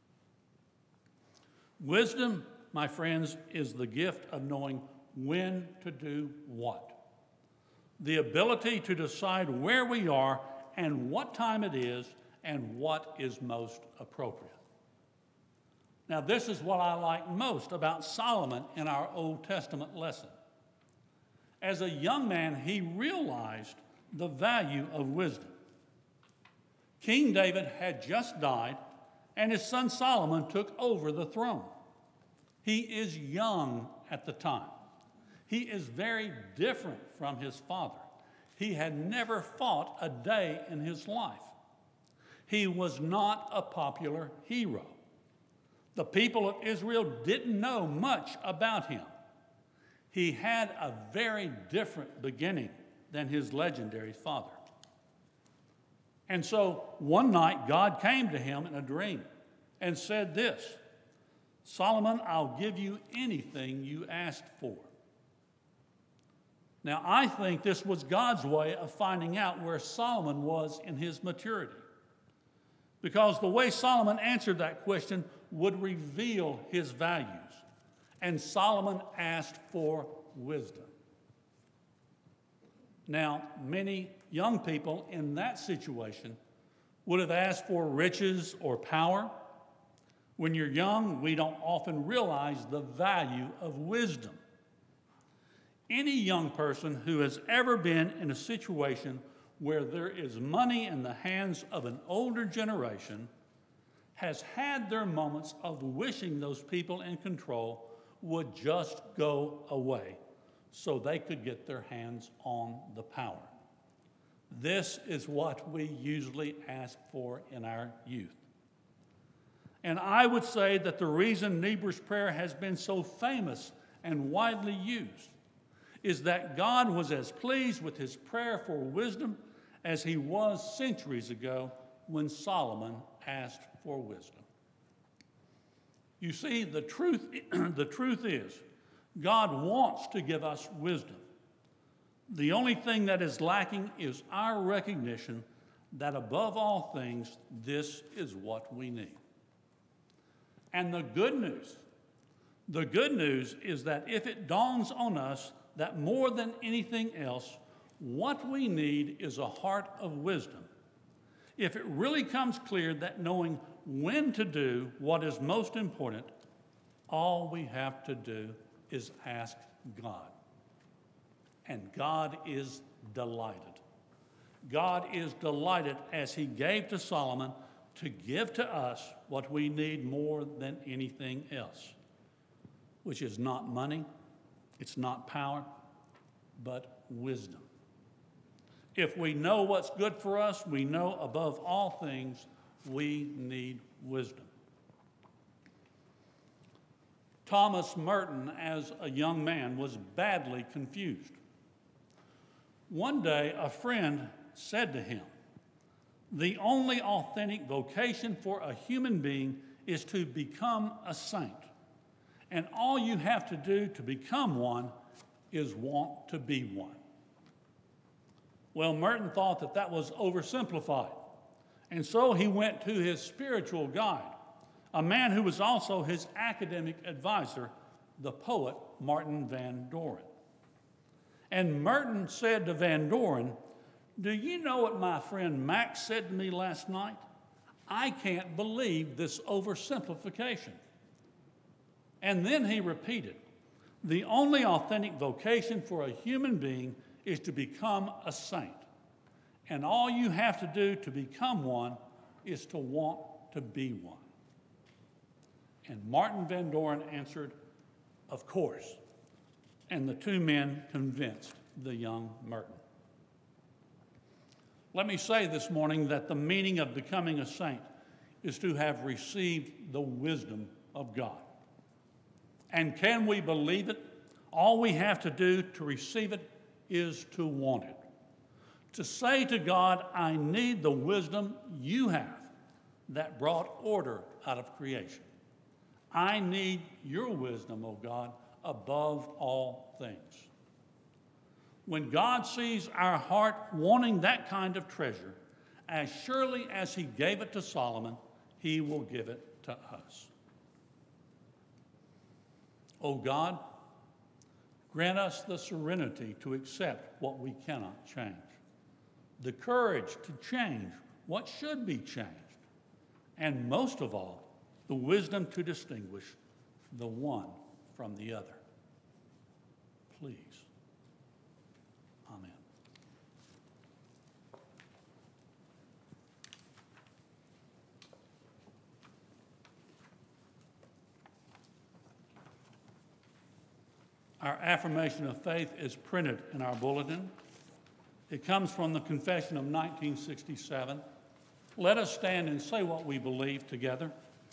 Wisdom, my friends, is the gift of knowing when to do what. The ability to decide where we are and what time it is and what is most appropriate. Now, this is what I like most about Solomon in our Old Testament lesson. As a young man, he realized the value of wisdom. King David had just died, and his son Solomon took over the throne. He is young at the time. He is very different from his father. He had never fought a day in his life. He was not a popular hero. The people of Israel didn't know much about him. He had a very different beginning than his legendary father. And so one night God came to him in a dream and said this, "Solomon, I'll give you anything you asked for." Now, I think this was God's way of finding out where Solomon was in his maturity, because the way Solomon answered that question would reveal his values, and Solomon asked for wisdom. Now, many young people in that situation would have asked for riches or power. When you're young, we don't often realize the value of wisdom. Any young person who has ever been in a situation where there is money in the hands of an older generation has had their moments of wishing those people in control would just go away so they could get their hands on the power. This is what we usually ask for in our youth. And I would say that the reason Niebuhr's prayer has been so famous and widely used is that God was as pleased with his prayer for wisdom as he was centuries ago when Solomon asked for wisdom. You see, the truth, the truth is, God wants to give us wisdom. The only thing that is lacking is our recognition that above all things, this is what we need. And the good news, the good news is that if it dawns on us that more than anything else, what we need is a heart of wisdom. If it really comes clear that knowing when to do what is most important, all we have to do is ask God. And God is delighted. God is delighted as he gave to Solomon to give to us what we need more than anything else, which is not money, it's not power, but wisdom. If we know what's good for us, we know above all things we need wisdom. Thomas Merton, as a young man, was badly confused. One day, a friend said to him, "The only authentic vocation for a human being is to become a saint. And all you have to do to become one is want to be one." Well, Merton thought that that was oversimplified. And so he went to his spiritual guide, a man who was also his academic advisor, the poet Martin Van Doren. And Merton said to Van Doren, "Do you know what my friend Max said to me last night? I can't believe this oversimplification." And then he repeated, "The only authentic vocation for a human being is to become a saint. And all you have to do to become one is to want to be one." And Martin Van Doren answered, "Of course." And the two men convinced the young Merton. Let me say this morning that the meaning of becoming a saint is to have received the wisdom of God. And can we believe it? All we have to do to receive it is to want it. To say to God, "I need the wisdom you have that brought order out of creation. I need your wisdom, O God, above all things." When God sees our heart wanting that kind of treasure, as surely as he gave it to Solomon, he will give it to us. O God, grant us the serenity to accept what we cannot change, the courage to change what should be changed, and most of all, the wisdom to distinguish the one from the other. Please. Amen. Our affirmation of faith is printed in our bulletin. It comes from the Confession of nineteen sixty-seven. Let us stand and say what we believe together.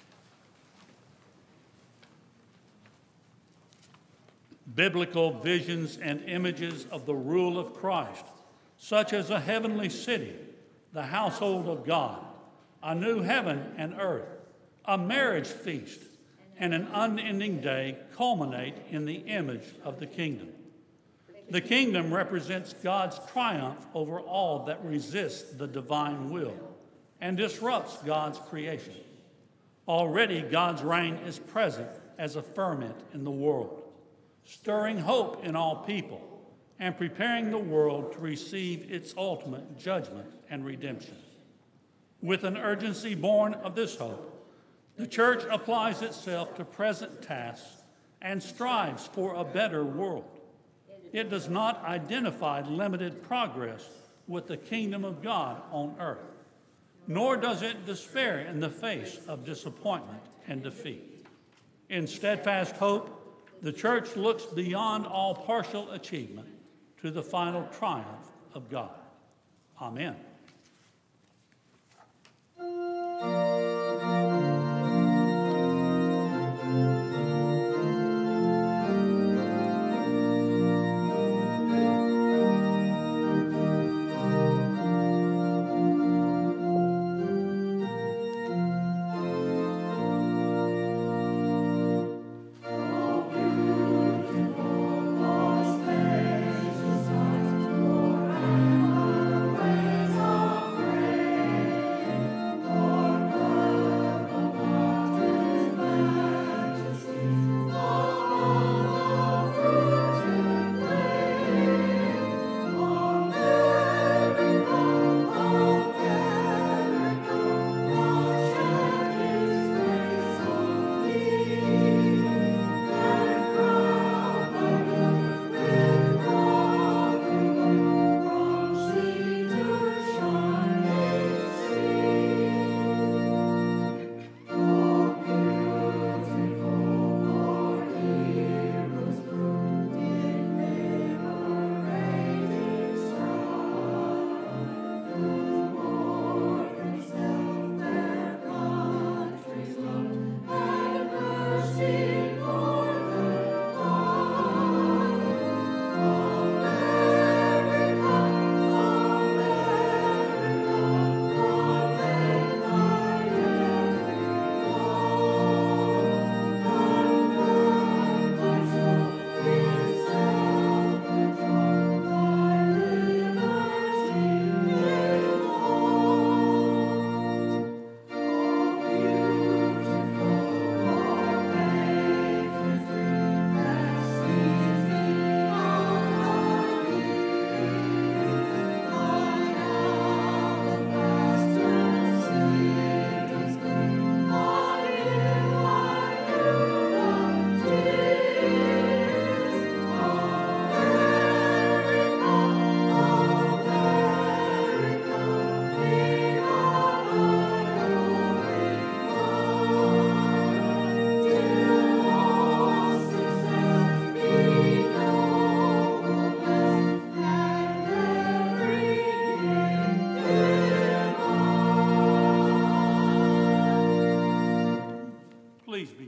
Biblical visions and images of the rule of Christ, such as a heavenly city, the household of God, a new heaven and earth, a marriage feast, and an unending day culminate in the image of the kingdom. The kingdom represents God's triumph over all that resists the divine will and disrupts God's creation. Already God's reign is present as a ferment in the world, stirring hope in all people and preparing the world to receive its ultimate judgment and redemption. With an urgency born of this hope, the church applies itself to present tasks and strives for a better world. It does not identify limited progress with the kingdom of God on earth, nor does it despair in the face of disappointment and defeat. In steadfast hope, the church looks beyond all partial achievement to the final triumph of God. Amen. Praise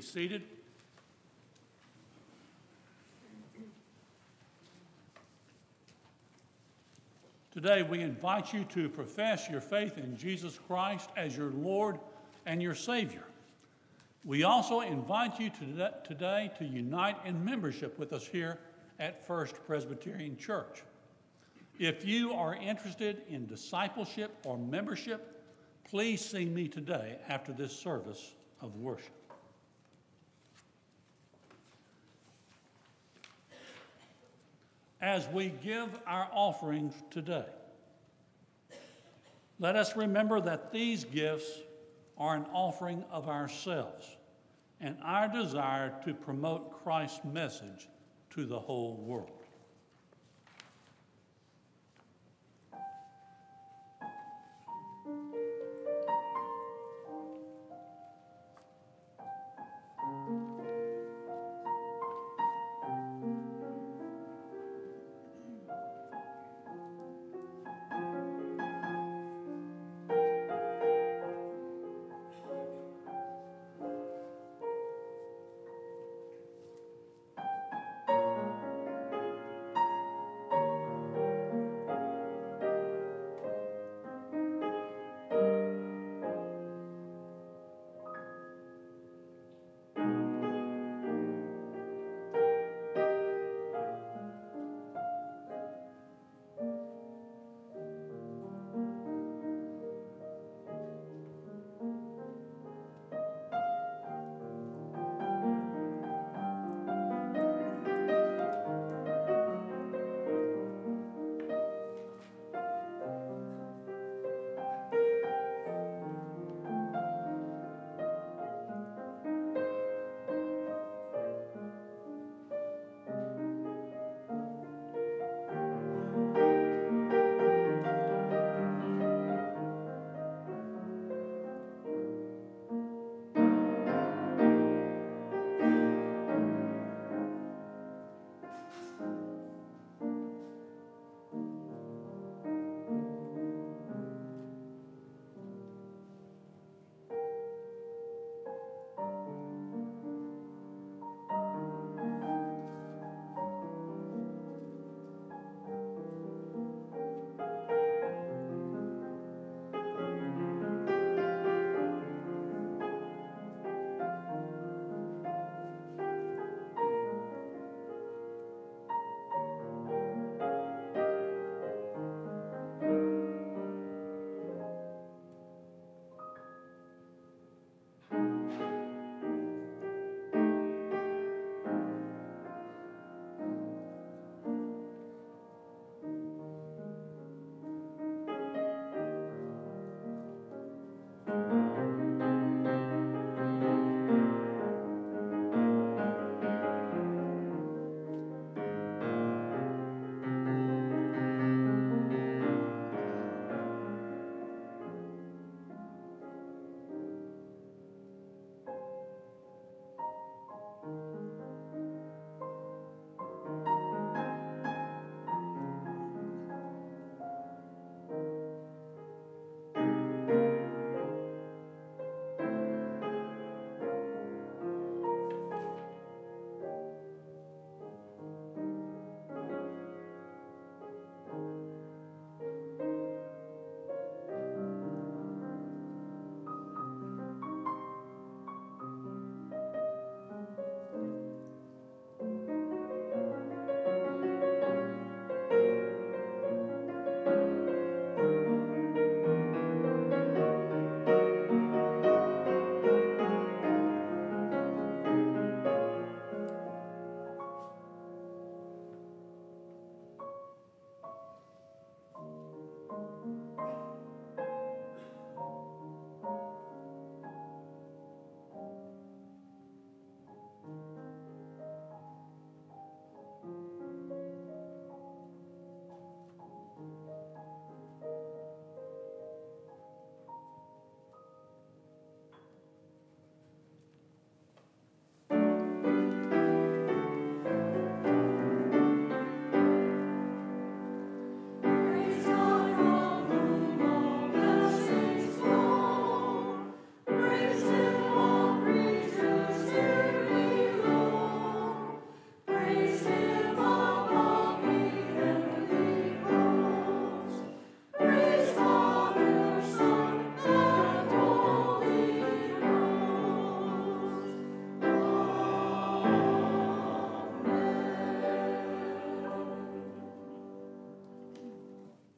be seated. Today, we invite you to profess your faith in Jesus Christ as your Lord and your Savior. We also invite you to today to unite in membership with us here at First Presbyterian Church. If you are interested in discipleship or membership, please see me today after this service of worship. As we give our offerings today, let us remember that these gifts are an offering of ourselves and our desire to promote Christ's message to the whole world.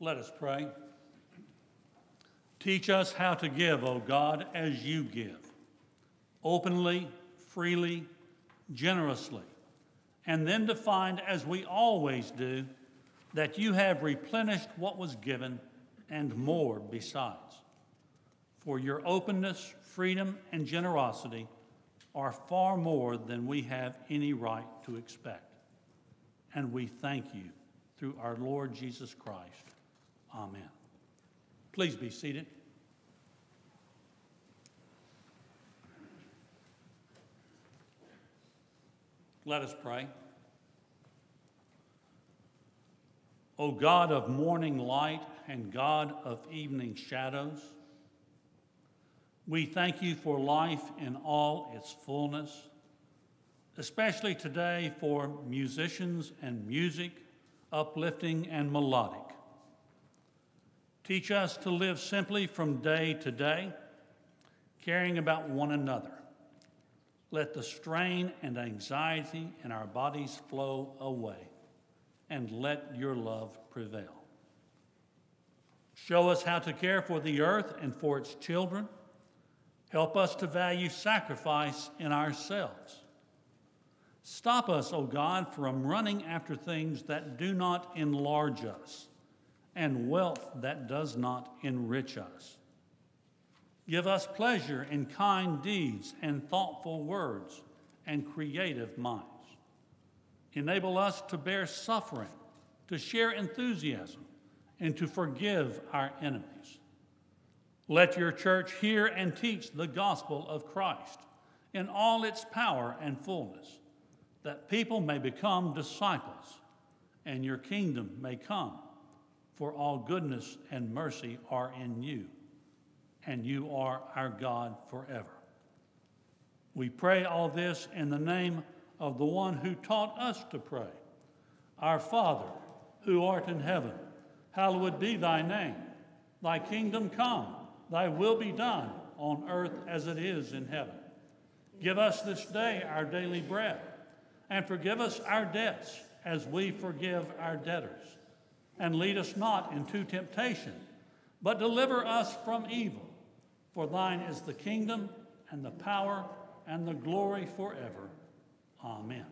Let us pray. Teach us how to give, O God, as you give, openly, freely, generously, and then to find, as we always do, that you have replenished what was given and more besides. For your openness, freedom, and generosity are far more than we have any right to expect. And we thank you through our Lord Jesus Christ. Amen. Please be seated. Let us pray. O God of morning light and God of evening shadows, we thank you for life in all its fullness, especially today for musicians and music, uplifting and melodic. Teach us to live simply from day to day, caring about one another. Let the strain and anxiety in our bodies flow away, and let your love prevail. Show us how to care for the earth and for its children. Help us to value sacrifice in ourselves. Stop us, O God, from running after things that do not enlarge us and wealth that does not enrich us. Give us pleasure in kind deeds and thoughtful words and creative minds. Enable us to bear suffering, to share enthusiasm, and to forgive our enemies. Let your church hear and teach the gospel of Christ in all its power and fullness, that people may become disciples and your kingdom may come, for all goodness and mercy are in you, and you are our God forever. We pray all this in the name of the one who taught us to pray. Our Father, who art in heaven, hallowed be thy name. Thy kingdom come, thy will be done on earth as it is in heaven. Give us this day our daily bread, and forgive us our debts as we forgive our debtors. And lead us not into temptation, but deliver us from evil. For thine is the kingdom and the power and the glory forever. Amen.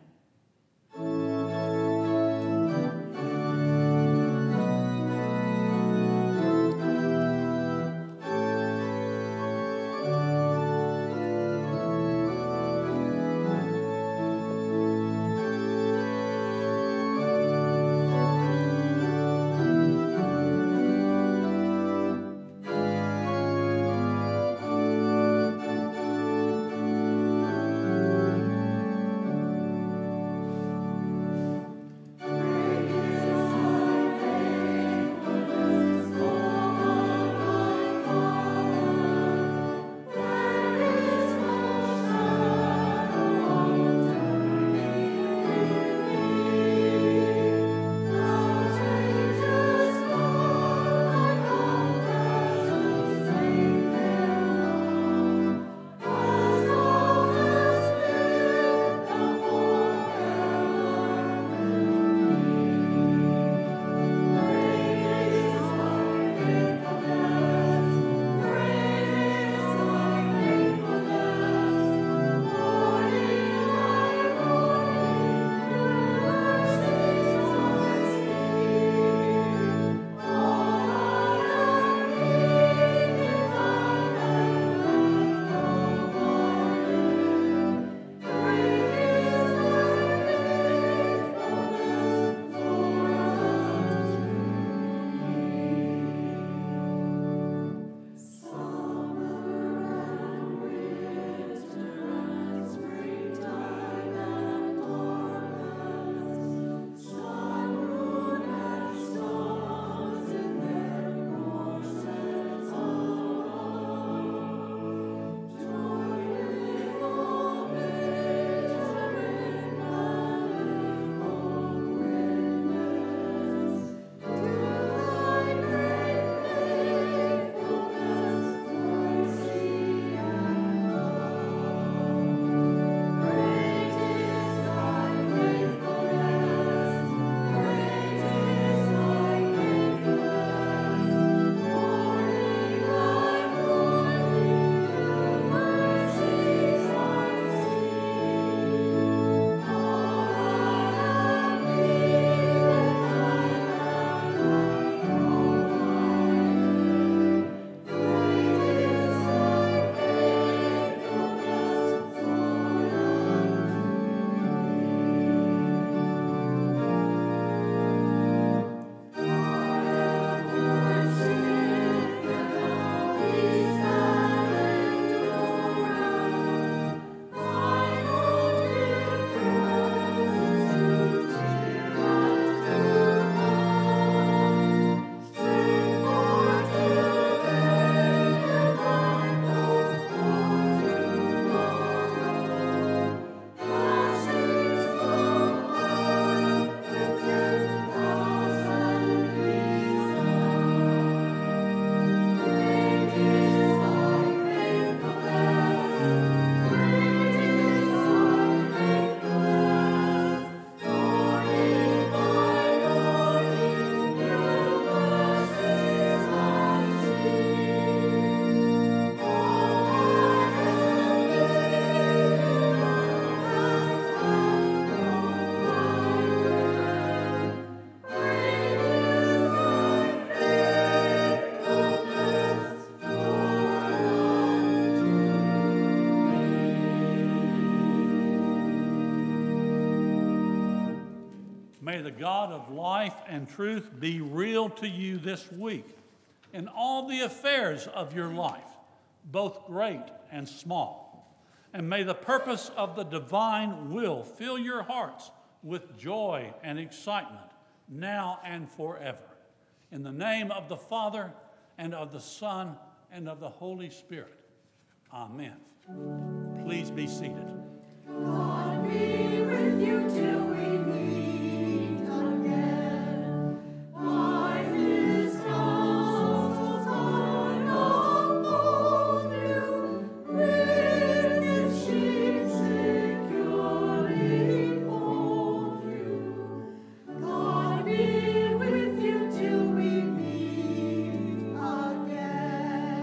may the God of life and truth be real to you this week in all the affairs of your life, both great and small. And may the purpose of the divine will fill your hearts with joy and excitement now and forever. In the name of the Father, and of the Son, and of the Holy Spirit. Amen. Please be seated. God be with you till we meet again. By his counsels God uphold you, with his sheep securely fold you. God be with you till we meet again.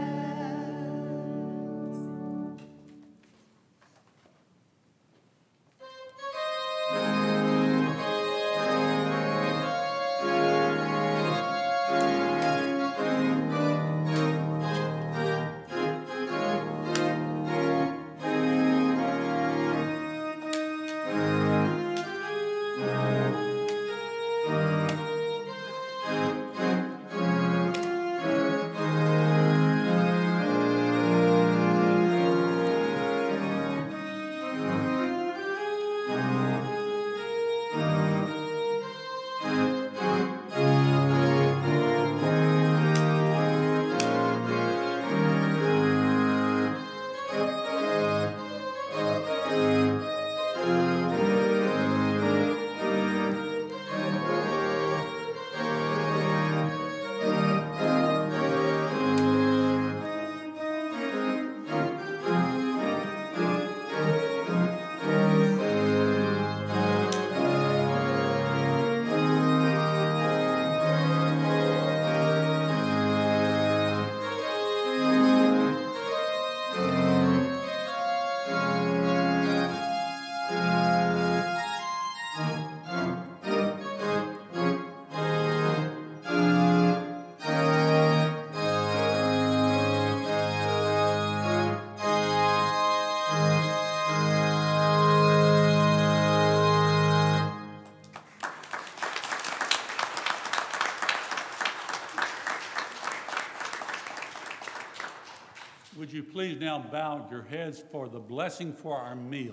Would you please now bow your heads for the blessing for our meal?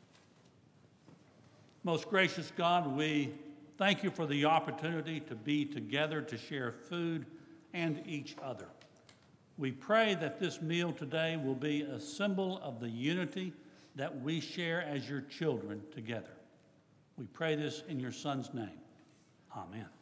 Most gracious God, we thank you for the opportunity to be together to share food and each other. We pray that this meal today will be a symbol of the unity that we share as your children together. We pray this in your Son's name. Amen.